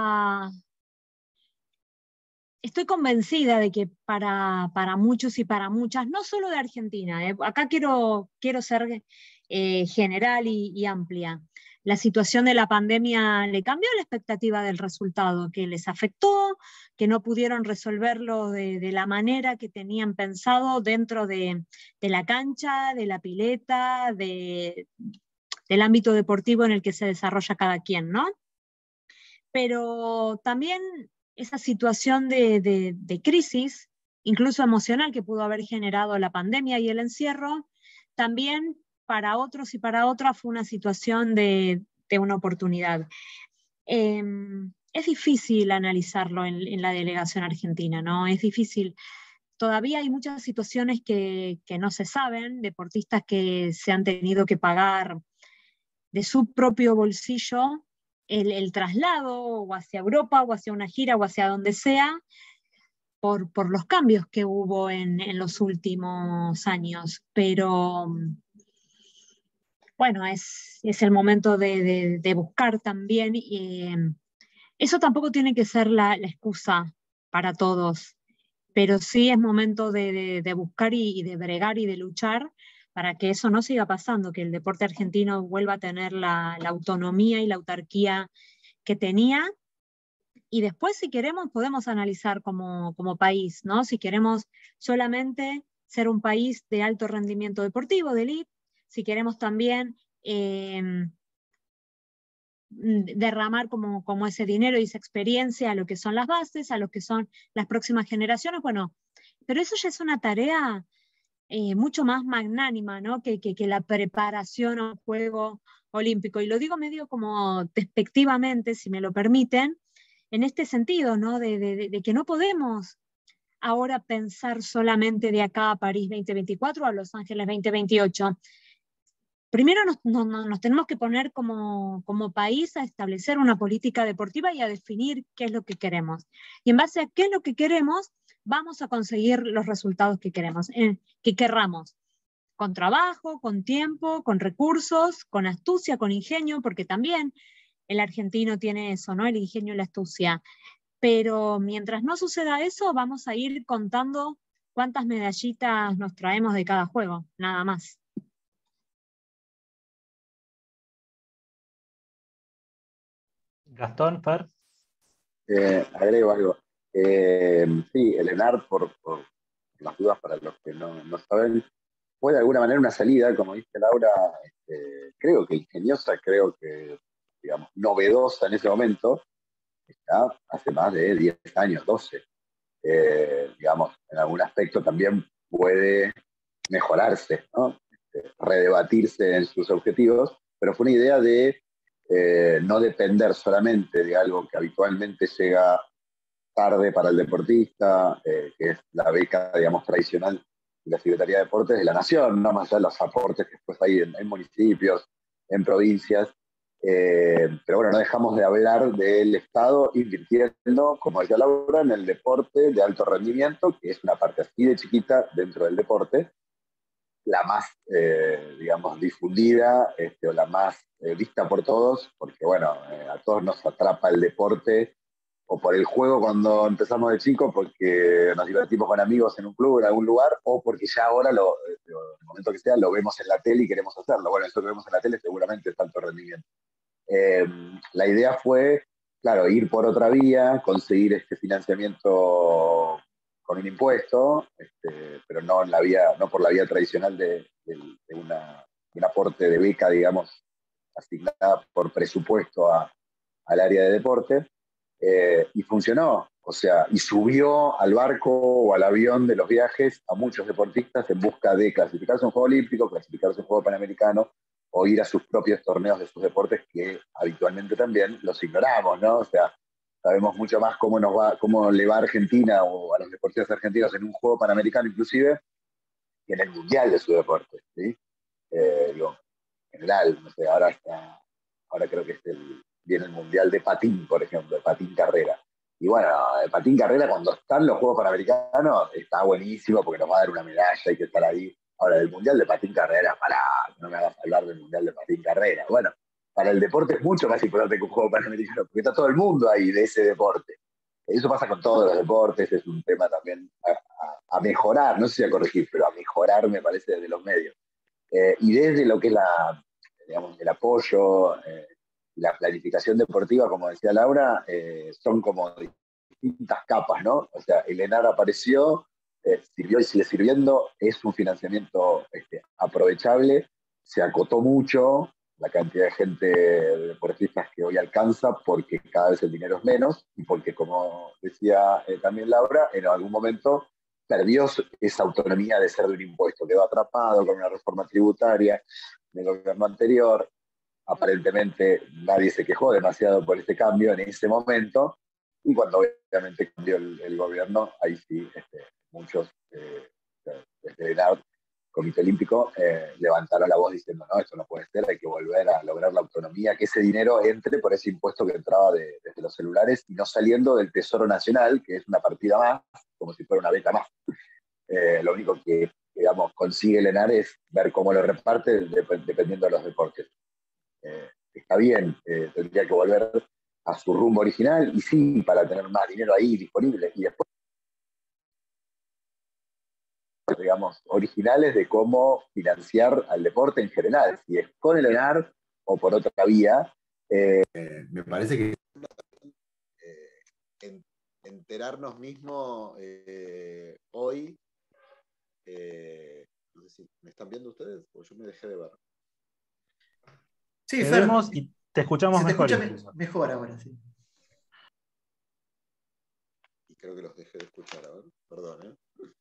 estoy convencida de que para muchos y para muchas, no solo de Argentina, acá quiero ser general y amplia. La situación de la pandemia le cambió la expectativa del resultado, que les afectó, que no pudieron resolverlo de la manera que tenían pensado dentro de la cancha, de la pileta, del ámbito deportivo en el que se desarrolla cada quien, ¿no? Pero también esa situación de crisis, incluso emocional, que pudo haber generado la pandemia y el encierro, también para otros y para otras fue una situación de una oportunidad. Es difícil analizarlo en la delegación argentina, ¿no? Es difícil. Todavía hay muchas situaciones que no se saben, deportistas que se han tenido que pagar de su propio bolsillo el traslado o hacia Europa o hacia una gira o hacia donde sea por los cambios que hubo en los últimos años. Pero bueno, es el momento de buscar también. Eso tampoco tiene que ser la excusa para todos, pero sí es momento de buscar y de bregar y de luchar para que eso no siga pasando, que el deporte argentino vuelva a tener la autonomía y la autarquía que tenía. Y después, si queremos, podemos analizar como país, ¿no? Si queremos solamente ser un país de alto rendimiento deportivo, de elite, si queremos también derramar como ese dinero y esa experiencia a lo que son las bases, a lo que son las próximas generaciones, bueno, pero eso ya es una tarea mucho más magnánima, ¿no? que la preparación a un juego olímpico. Y lo digo medio como despectivamente, si me lo permiten, en este sentido, ¿no? de que no podemos ahora pensar solamente de acá a París 2024 o a Los Ángeles 2028. Primero nos tenemos que poner como país a establecer una política deportiva y a definir qué es lo que queremos. Y en base a qué es lo que queremos, vamos a conseguir los resultados que queremos, que querramos. Con trabajo, con tiempo, con recursos, con astucia, con ingenio, porque también el argentino tiene eso, ¿no? El ingenio y la astucia. Pero mientras no suceda eso, vamos a ir contando cuántas medallitas nos traemos de cada juego, nada más. Gastón, Fer. Agrego algo. Sí, el ENAR, por las dudas para los que no saben, fue de alguna manera una salida, como dice Laura, creo que ingeniosa, creo que, digamos, novedosa en ese momento, está hace más de 10 años, 12. Digamos, en algún aspecto también puede mejorarse, ¿no? Redebatirse en sus objetivos, pero fue una idea de no depender solamente de algo que habitualmente llega tarde para el deportista, que es la beca, digamos, tradicional de la Secretaría de Deportes de la Nación, no más allá de los aportes que después hay en municipios, en provincias. Pero bueno, no dejamos de hablar del Estado invirtiendo, como decía Laura, en el deporte de alto rendimiento, que es una parte así de chiquita dentro del deporte, la más, digamos, difundida o la más vista por todos, porque bueno, a todos nos atrapa el deporte o por el juego cuando empezamos de chico, porque nos divertimos con amigos en un club, en algún lugar, o porque ya ahora, en el momento que sea, lo vemos en la tele y queremos hacerlo. Bueno, eso que vemos en la tele seguramente es alto rendimiento. La idea fue, claro, ir por otra vía, conseguir este financiamiento con un impuesto, pero no por la vía tradicional de un aporte de beca, digamos, asignada por presupuesto al área de deporte. Y funcionó, o sea, y subió al barco o al avión de los viajes a muchos deportistas en busca de clasificarse a un juego olímpico, clasificarse a un juego panamericano o ir a sus propios torneos de sus deportes que habitualmente también los ignoramos, ¿no? O sea, sabemos mucho más cómo le va a Argentina o a los deportistas argentinos en un juego panamericano inclusive que en el mundial de su deporte, ¿sí? Digo, en general, no sé, ahora creo que viene el mundial de patín, por ejemplo, de patín carrera. Y bueno, el patín carrera cuando están los Juegos Panamericanos está buenísimo porque nos va a dar una medalla, hay que estar ahí. Ahora, del Mundial de Patín Carrera, pará, no me hagas hablar del Mundial de Patín Carrera. Bueno, para el deporte es mucho más importante que un Juego Panamericano, porque está todo el mundo ahí de ese deporte. Eso pasa con todos los deportes, es un tema también a mejorar, no sé si a corregir, pero a mejorar me parece desde los medios. Y desde lo que es digamos, el apoyo, la planificación deportiva, como decía Laura, son como distintas capas, ¿no? O sea, el ENAR apareció, sirvió y sigue sirviendo, es un financiamiento aprovechable, se acotó mucho la cantidad de gente, de deportistas que hoy alcanza, porque cada vez el dinero es menos, y porque, como decía también Laura, en algún momento perdió esa autonomía de ser de un impuesto, quedó atrapado con una reforma tributaria del gobierno anterior. Aparentemente nadie se quejó demasiado por este cambio en ese momento, y cuando obviamente cambió el gobierno, ahí sí, muchos desde el Comité Olímpico levantaron la voz diciendo, no, esto no puede ser, hay que volver a lograr la autonomía, que ese dinero entre por ese impuesto que entraba desde los celulares y no saliendo del Tesoro Nacional, que es una partida más, como si fuera una beca más. Lo único que, digamos, consigue el ENAR es ver cómo lo reparte dependiendo de los deportes. Está bien, tendría que volver a su rumbo original, y sí, para tener más dinero ahí disponible, y después, digamos, originales de cómo financiar al deporte en general, si es con el ENAR o por otra vía. Me parece que enterarnos mismo hoy, no sé si me están viendo ustedes, o yo me dejé de ver. Sí, Te Fer, vemos y te escuchamos se te mejor escucha incluso. mejor ahora, sí. Y creo que los dejé de escuchar, a ver, perdón,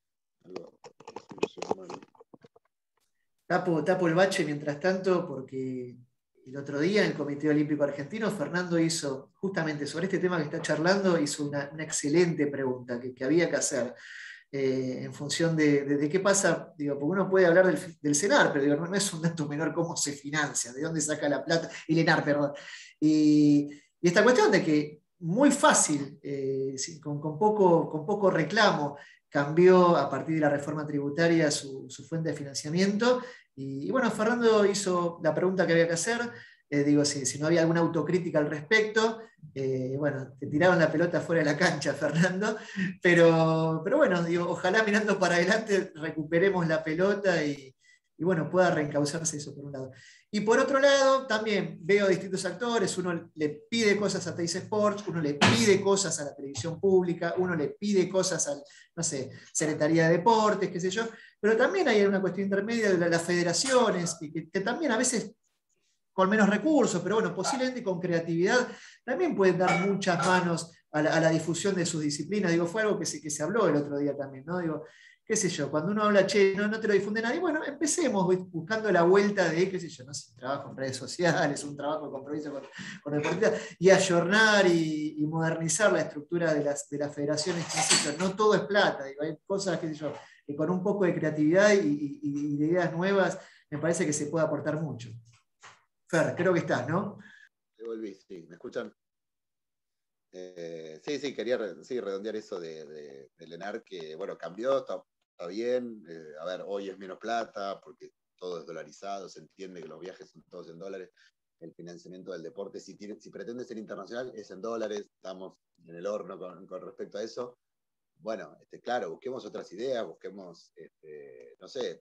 Tapo el bache mientras tanto, porque el otro día en el Comité Olímpico Argentino, Fernando hizo, justamente sobre este tema que está charlando, hizo una excelente pregunta que había que hacer. En función de qué pasa, digo, porque uno puede hablar del CENAR, pero digo, no es un dato menor cómo se financia, de dónde saca la plata, el ENAR, perdón. Y esta cuestión de que muy fácil, con poco reclamo, cambió a partir de la reforma tributaria su fuente de financiamiento. Y bueno, Fernando hizo la pregunta que había que hacer. Digo, si no había alguna autocrítica al respecto. Bueno, te tiraron la pelota fuera de la cancha, Fernando, pero bueno, digo, ojalá mirando para adelante recuperemos la pelota y bueno, pueda reencauzarse eso por un lado. Y por otro lado, también veo distintos actores, uno le pide cosas a Teis Sports, uno le pide cosas a la televisión pública, uno le pide cosas a, no sé, Secretaría de Deportes, qué sé yo, pero también hay una cuestión intermedia de las federaciones, que también a veces con menos recursos, pero bueno, posiblemente con creatividad, también pueden dar muchas manos a la difusión de sus disciplinas. Digo, fue algo que se habló el otro día también, ¿no? Digo, qué sé yo, cuando uno habla, che, no te lo difunde nadie, bueno, empecemos buscando la vuelta de, qué sé yo, no sé, un trabajo en redes sociales, un trabajo de compromiso con deportistas, y ayornar y modernizar la estructura de las federaciones, no todo es plata, digo, hay cosas, qué sé yo, que con un poco de creatividad y de ideas nuevas, me parece que se puede aportar mucho. Fer, creo que estás, ¿no? Te volví, sí, ¿me escuchan? Sí, quería redondear eso de ENAR, que bueno, cambió, está bien. A ver, hoy es menos plata porque todo es dolarizado, se entiende que los viajes son todos en dólares. El financiamiento del deporte, si pretende ser internacional, es en dólares, estamos en el horno con respecto a eso. Bueno, claro, busquemos otras ideas, busquemos, no sé,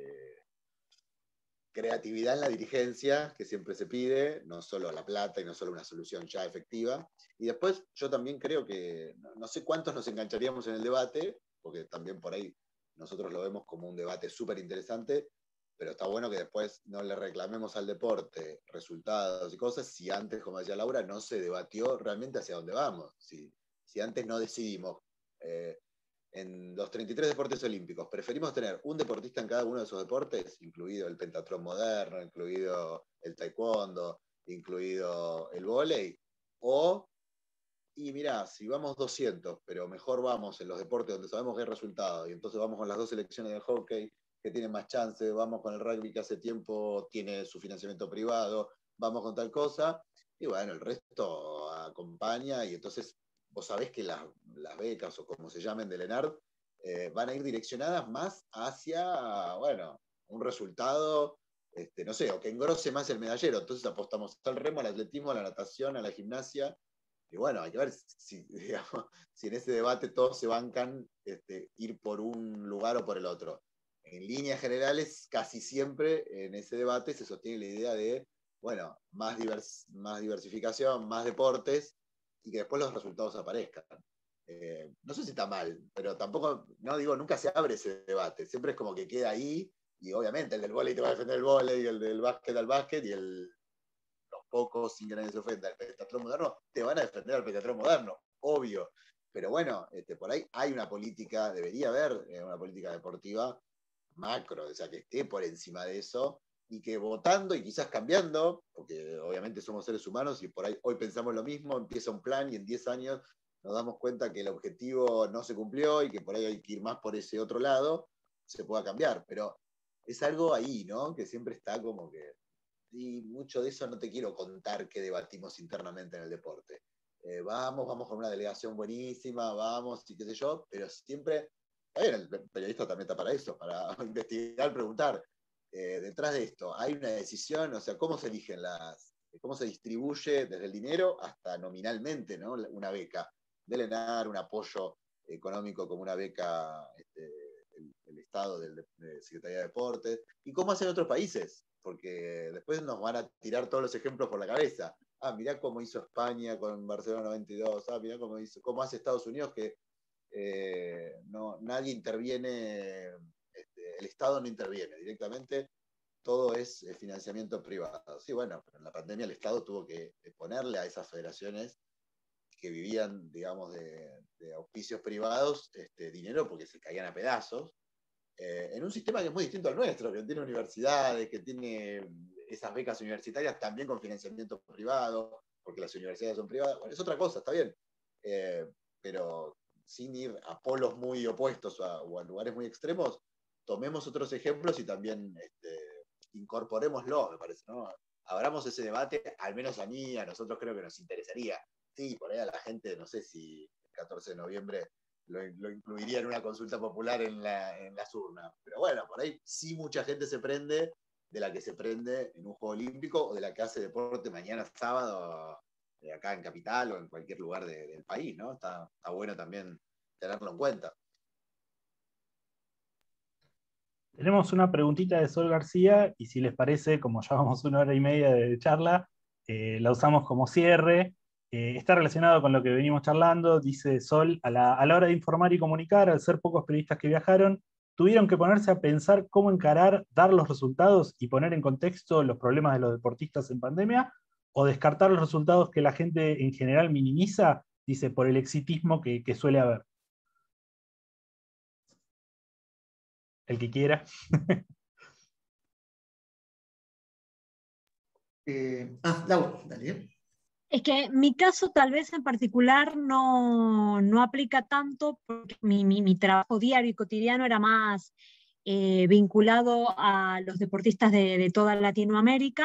creatividad en la dirigencia, que siempre se pide, no solo la plata y no solo una solución ya efectiva. Y después yo también creo que, no sé cuántos nos engancharíamos en el debate, porque también por ahí nosotros lo vemos como un debate súper interesante, pero está bueno que después no le reclamemos al deporte resultados y cosas si antes, como decía Laura, no se debatió realmente hacia dónde vamos. Si antes no decidimos en los 33 deportes olímpicos, preferimos tener un deportista en cada uno de esos deportes, incluido el pentatlón moderno, incluido el taekwondo, incluido el vóley, y mirá, si vamos 200, pero mejor vamos en los deportes donde sabemos que hay resultados, y entonces vamos con las 2 selecciones de hockey que tienen más chance, vamos con el rugby que hace tiempo tiene su financiamiento privado, vamos con tal cosa, y bueno, el resto acompaña, y entonces vos sabés que las becas, o como se llamen, del ENARD, van a ir direccionadas más hacia, bueno, un resultado, no sé, o que engrose más el medallero. Entonces apostamos al remo, al atletismo, a la natación, a la gimnasia. Y bueno, hay que ver si, digamos, si en ese debate todos se bancan ir por un lugar o por el otro. En líneas generales, casi siempre en ese debate se sostiene la idea de, bueno, más diversificación, más deportes, y que después los resultados aparezcan. No sé si está mal, pero tampoco, no digo, nunca se abre ese debate. Siempre es como que queda ahí, y obviamente el del vóley te va a defender el vóley, y el del básquet al básquet, y los pocos, sin que nadie se ofenda, el pentatlón moderno, te van a defender al pentatlón moderno, obvio. Pero bueno, por ahí hay una política, debería haber una política deportiva macro, o sea, que esté por encima de eso, y que votando y quizás cambiando, porque obviamente somos seres humanos y por ahí hoy pensamos lo mismo, empieza un plan y en 10 años nos damos cuenta que el objetivo no se cumplió y que por ahí hay que ir más por ese otro lado, se pueda cambiar. Pero es algo ahí, ¿no? Que siempre está como que... Y mucho de eso no te quiero contar que debatimos internamente en el deporte. Vamos con una delegación buenísima, vamos y qué sé yo, pero siempre... El periodista también está para eso, para investigar, preguntar. Detrás de esto, ¿hay una decisión? O sea, ¿cómo se eligen cómo se distribuye desde el dinero hasta nominalmente, ¿no? Una beca del ENAR, un apoyo económico como una beca el Estado de Secretaría de Deportes? ¿Y cómo hacen otros países? Porque después nos van a tirar todos los ejemplos por la cabeza. Mirá cómo hizo España con Barcelona 92, mirá cómo hace Estados Unidos, que nadie interviene, el Estado no interviene directamente, todo es financiamiento privado. Sí, bueno, pero en la pandemia el Estado tuvo que ponerle a esas federaciones que vivían, digamos, de auspicios privados, dinero porque se caían a pedazos, en un sistema que es muy distinto al nuestro, que tiene universidades, que tiene esas becas universitarias también con financiamiento privado, porque las universidades son privadas. Bueno, es otra cosa, está bien, pero sin ir a polos muy opuestos o a lugares muy extremos, tomemos otros ejemplos y también incorporémoslo, me parece, ¿no? Abramos ese debate, al menos a mí, a nosotros creo que nos interesaría. Sí, por ahí a la gente, no sé si el 14 de noviembre lo incluiría en una consulta popular en las urnas. Pero bueno, por ahí sí mucha gente se prende de la que se prende en un Juego Olímpico o de la que hace deporte mañana sábado acá en Capital o en cualquier lugar del país, ¿no? Está bueno también tenerlo en cuenta. Tenemos una preguntita de Sol García y si les parece, como ya vamos 1 hora y media de charla, la usamos como cierre. Está relacionado con lo que venimos charlando. Dice Sol, a la hora de informar y comunicar, al ser pocos periodistas que viajaron, tuvieron que ponerse a pensar cómo encarar, dar los resultados y poner en contexto los problemas de los deportistas en pandemia, o descartar los resultados que la gente en general minimiza, dice, por el exitismo que suele haber. El que quiera. Lau, dale. Es que mi caso tal vez en particular no aplica tanto porque mi trabajo diario y cotidiano era más vinculado a los deportistas de toda Latinoamérica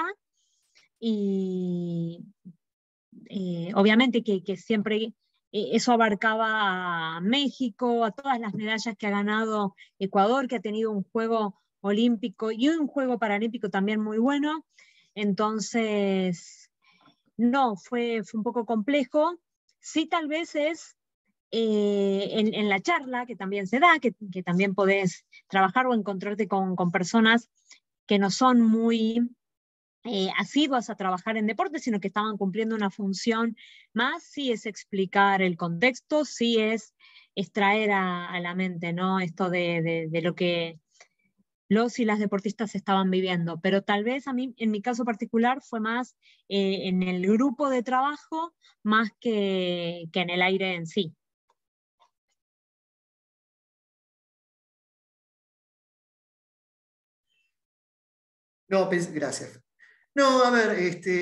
y obviamente que siempre eso abarcaba a México, a todas las medallas que ha ganado Ecuador, que ha tenido un juego olímpico y un juego paralímpico también muy bueno. Entonces... No, fue un poco complejo. Sí, tal vez es en la charla, que también se da, que también podés trabajar o encontrarte con personas que no son muy asiduas a trabajar en deporte, sino que estaban cumpliendo una función más. Sí es explicar el contexto, sí es traer a la mente, ¿no? Esto de lo que los y las deportistas estaban viviendo, pero tal vez a mí, en mi caso particular, fue más en el grupo de trabajo más que en el aire en sí. No, gracias. No, a ver,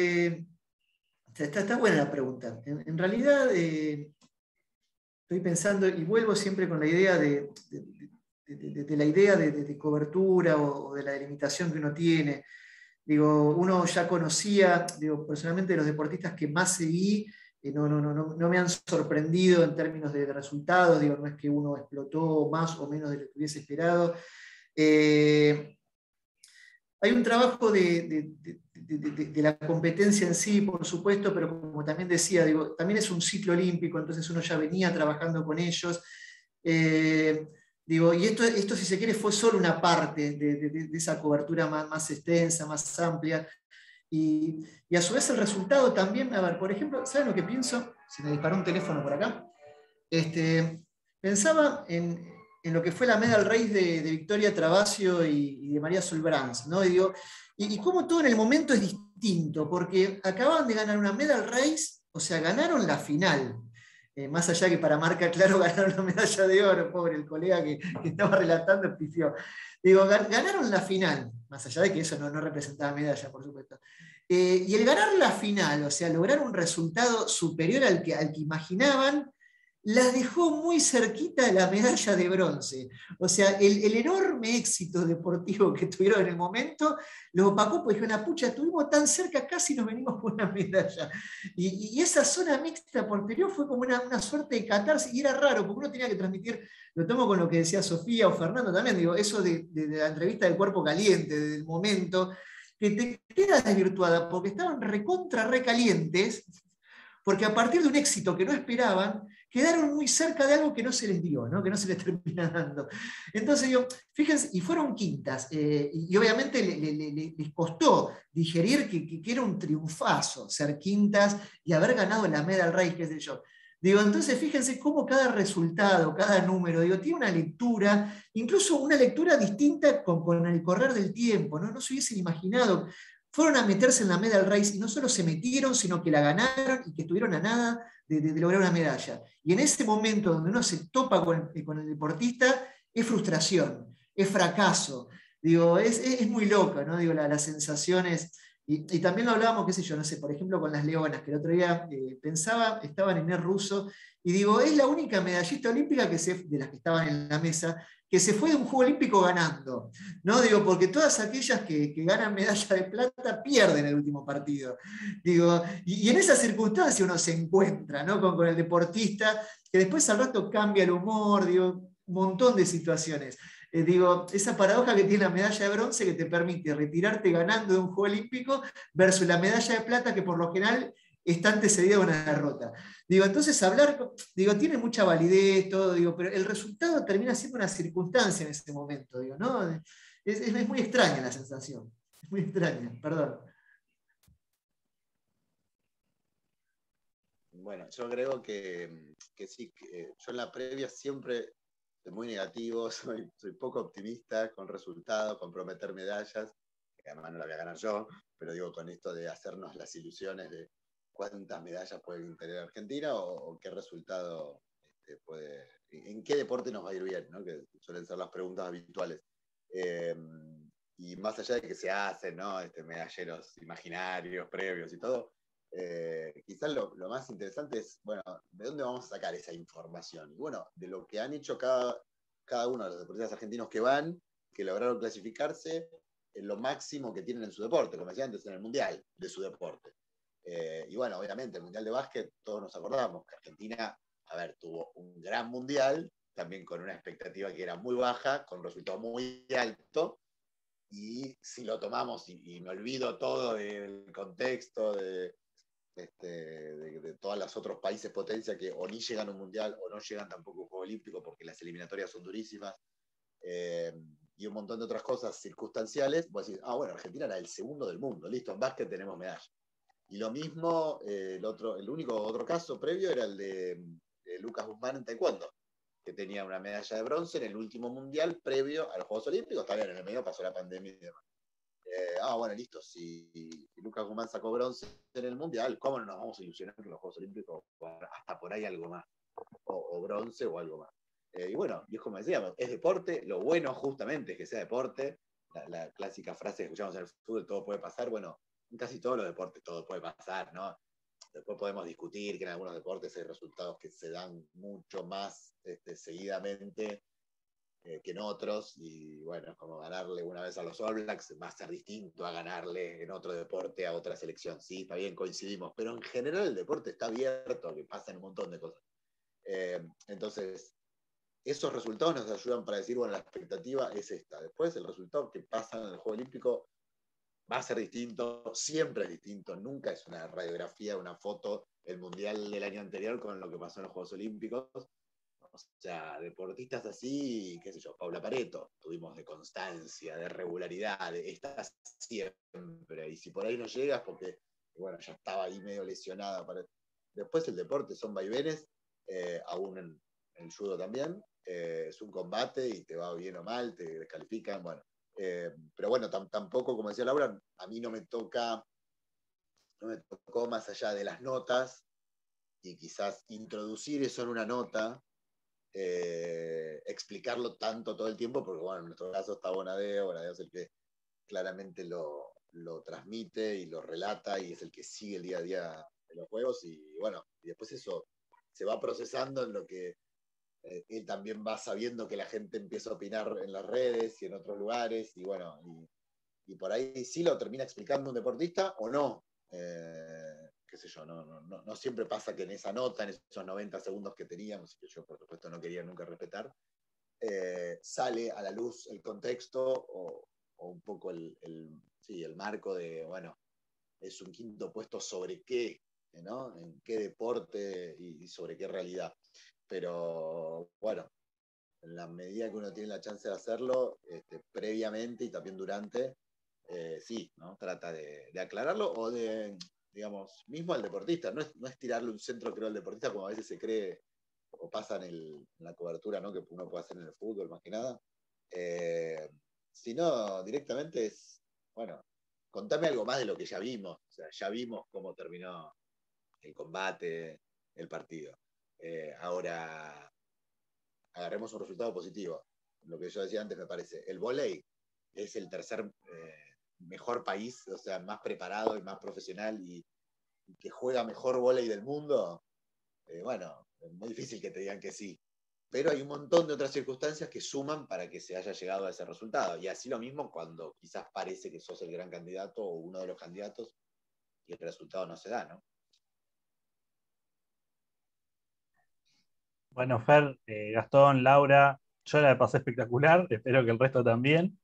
está buena la pregunta. En realidad, estoy pensando y vuelvo siempre con la idea de la idea de cobertura o de la delimitación que uno tiene. Digo, uno ya conocía, digo, personalmente los deportistas que más seguí, no me han sorprendido en términos de resultados, digo, no es que uno explotó más o menos de lo que hubiese esperado. Hay un trabajo de la competencia en sí, por supuesto, pero como también decía, digo, también es un ciclo olímpico, entonces uno ya venía trabajando con ellos. Digo, y esto, si se quiere, fue solo una parte de esa cobertura más extensa, más amplia. Y a su vez el resultado también, a ver, por ejemplo, ¿saben lo que pienso? Se me disparó un teléfono por acá. Pensaba en lo que fue la medal race de Victoria Travasio y de María Solbranz, ¿no? Y cómo todo en el momento es distinto, porque acababan de ganar una medal race, o sea, ganaron la final. Más allá que para marca claro ganaron la medalla de oro, pobre el colega que estaba relatando, pifió. Digo, ganaron la final, más allá de que eso no representaba medalla, por supuesto. Y el ganar la final, o sea, lograr un resultado superior al que imaginaban, las dejó muy cerquita de la medalla de bronce. O sea, el enorme éxito deportivo que tuvieron en el momento lo opacó, porque dijeron, pucha, estuvimos tan cerca, casi nos venimos por una medalla. Y esa zona mixta posterior fue como una suerte de catarsis, y era raro, porque uno tenía que transmitir, lo tomo con lo que decía Sofía o Fernando también, digo, eso de la entrevista del cuerpo caliente, del momento, que te queda desvirtuada, porque estaban recalientes, porque a partir de un éxito que no esperaban, quedaron muy cerca de algo que no se les dio, ¿no? Que no se les termina dando. Entonces, fíjense, y fueron quintas, y obviamente les costó digerir que era un triunfazo ser quintas y haber ganado la medal race, qué sé yo. Entonces fíjense cómo cada resultado, cada número, tiene una lectura, incluso una lectura distinta con el correr del tiempo, ¿no? No se hubiesen imaginado. Fueron a meterse en la medal race y no solo se metieron, sino que la ganaron y que estuvieron a nada de lograr una medalla. Y en ese momento donde uno se topa con el deportista, es frustración, es fracaso. Es muy loca, ¿no? Las sensaciones. Y también lo hablábamos, qué sé yo, no sé, por ejemplo, con las leonas, que el otro día pensaba, estaban en el ruso, y es la única medallista olímpica de las que estaban en la mesa, que se fue de un Juego Olímpico ganando, ¿no? Porque todas aquellas que ganan medalla de plata pierden el último partido. Y en esa circunstancia uno se encuentra, ¿no? con el deportista, que después al rato cambia el humor, un montón de situaciones. Esa paradoja que tiene la medalla de bronce que te permite retirarte ganando de un Juego Olímpico versus la medalla de plata que por lo general está antecedida de una derrota. Entonces hablar, tiene mucha validez, todo, pero el resultado termina siendo una circunstancia en ese momento, ¿no? Es muy extraña la sensación, es muy extraña, perdón. Bueno, yo creo que sí, que yo en la previa siempre soy muy negativo, soy poco optimista con resultados, con prometer medallas, que además no la voy a ganar yo, pero con esto de hacernos las ilusiones de cuántas medallas puede tener Argentina o qué resultado en qué deporte nos va a ir bien, ¿no? Que suelen ser las preguntas habituales. Y más allá de que se hacen, ¿no? Medalleros imaginarios, previos y todo, quizás lo más interesante es, bueno, ¿de dónde vamos a sacar esa información? Y bueno, de lo que han hecho cada uno de los deportistas argentinos que lograron clasificarse en lo máximo que tienen en su deporte, como decía antes, en el mundial de su deporte. Y bueno, obviamente, el mundial de básquet, todos nos acordamos que Argentina, tuvo un gran mundial, también con una expectativa que era muy baja, con un resultado muy alto. Y si lo tomamos, y me olvido todo del contexto de todos los otros países potencia que o ni llegan a un mundial o no llegan tampoco a un juego olímpico porque las eliminatorias son durísimas, y un montón de otras cosas circunstanciales, vos decís, bueno, Argentina era el segundo del mundo, listo, en básquet tenemos medalla. Y lo mismo, el único otro caso previo era el de Lucas Guzmán en taekwondo, que tenía una medalla de bronce en el último mundial previo a los Juegos Olímpicos. También en el medio pasó la pandemia y demás. Bueno, listo, si Lucas Guzmán sacó bronce en el mundial, ¿cómo no nos vamos a ilusionar con los Juegos Olímpicos? Hasta por ahí algo más, o bronce o algo más. Y bueno, y es como decíamos, es deporte, lo bueno justamente es que sea deporte, la clásica frase que escuchamos en el fútbol, todo puede pasar. Bueno, en casi todos los deportes todo puede pasar, ¿no? Después podemos discutir que en algunos deportes hay resultados que se dan mucho más seguidamente, que en otros, y bueno, es como ganarle una vez a los All Blacks, va a ser distinto a ganarle en otro deporte a otra selección. Sí, está bien, coincidimos, pero en general el deporte está abierto, que pasan un montón de cosas. Entonces, esos resultados nos ayudan para decir, bueno, la expectativa es esta. Después, el resultado que pasa en el Juego Olímpico va a ser distinto, siempre es distinto, nunca es una radiografía, una foto, el Mundial del año anterior con lo que pasó en los Juegos Olímpicos. O sea, deportistas así, qué sé yo, Paula Pareto, tuvimos de constancia, de regularidad, estás siempre, y si por ahí no llegas, porque, bueno, ya estaba ahí medio lesionada. Después el deporte son vaivenes, aún en el judo también, es un combate y te va bien o mal, te descalifican, bueno. Pero bueno, tampoco, como decía Laura, a mí no me tocó más allá de las notas, y quizás introducir eso en una nota, explicarlo tanto todo el tiempo, porque bueno, en nuestro caso está Bonadeo es el que claramente lo transmite y lo relata y es el que sigue el día a día de los juegos, y bueno, y después eso se va procesando en lo que él también va sabiendo que la gente empieza a opinar en las redes y en otros lugares, y bueno, y por ahí sí lo termina explicando un deportista o no. Qué sé yo, no siempre pasa que en esa nota, en esos 90 segundos que teníamos, que yo por supuesto no quería nunca respetar, sale a la luz el contexto o un poco el marco de, bueno, es un quinto puesto sobre qué, ¿no? En qué deporte y sobre qué realidad. Pero bueno, en la medida que uno tiene la chance de hacerlo, previamente y también durante, sí, ¿no? Trata de aclararlo o de, digamos, mismo al deportista, no es tirarle un centro, creo, al deportista, como a veces se cree o pasa en la cobertura, ¿no? Que uno puede hacer en el fútbol, más que nada. Sino directamente es, bueno, contame algo más de lo que ya vimos. O sea, ya vimos cómo terminó el combate, el partido. Ahora, agarremos un resultado positivo. Lo que yo decía antes me parece. El vóley es el tercer mejor país, o sea, más preparado y más profesional y que juega mejor vóley del mundo. Bueno, es muy difícil que te digan que sí. Pero hay un montón de otras circunstancias que suman para que se haya llegado a ese resultado. Y así lo mismo cuando quizás parece que sos el gran candidato o uno de los candidatos y el resultado no se da, ¿no? Bueno, Fer, Gastón, Laura, yo la pasé espectacular, espero que el resto también.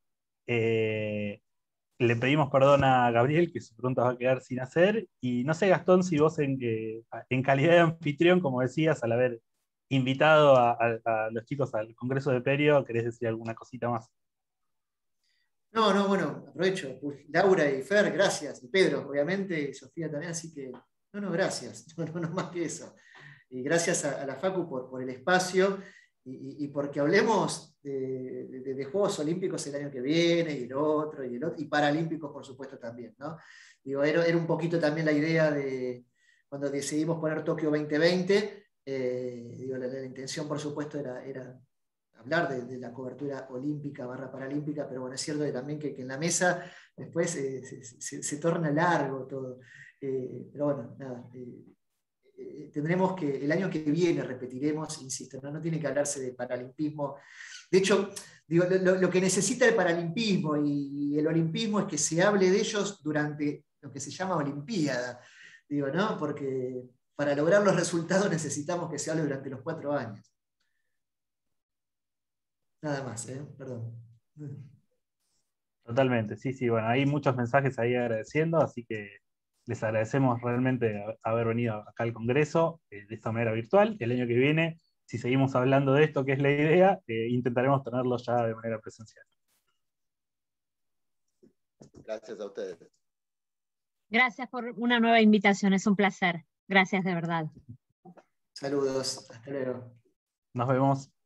Le pedimos perdón a Gabriel, que su pregunta va a quedar sin hacer. Y no sé, Gastón, si vos en calidad de anfitrión, como decías, al haber invitado a los chicos al Congreso de Perio, ¿querés decir alguna cosita más? No, bueno, aprovecho. Laura y Fer, gracias. Y Pedro, obviamente, y Sofía también, así que, no, gracias. No más que eso. Y gracias a la Facu por el espacio y porque hablemos de Juegos Olímpicos el año que viene y el otro, y Paralímpicos, por supuesto, también, ¿no? Digo, era un poquito también la idea de cuando decidimos poner Tokio 2020, digo, la intención, por supuesto, era hablar de la cobertura olímpica / paralímpica, pero bueno, es cierto que también que en la mesa después se torna largo todo. Pero bueno, nada. Tendremos que, el año que viene repetiremos, insisto, no tiene que hablarse de paralimpismo. De hecho, digo, lo que necesita el paralimpismo y el olimpismo es que se hable de ellos durante lo que se llama Olimpiada. Digo, ¿no? Porque para lograr los resultados necesitamos que se hable durante los 4 años. Nada más, perdón. Totalmente, sí, bueno, hay muchos mensajes ahí agradeciendo, así que les agradecemos realmente haber venido acá al Congreso de esta manera virtual. El año que viene, si seguimos hablando de esto, que es la idea, intentaremos tenerlo ya de manera presencial. Gracias a ustedes. Gracias por una nueva invitación, es un placer. Gracias de verdad. Saludos, hasta luego. Nos vemos.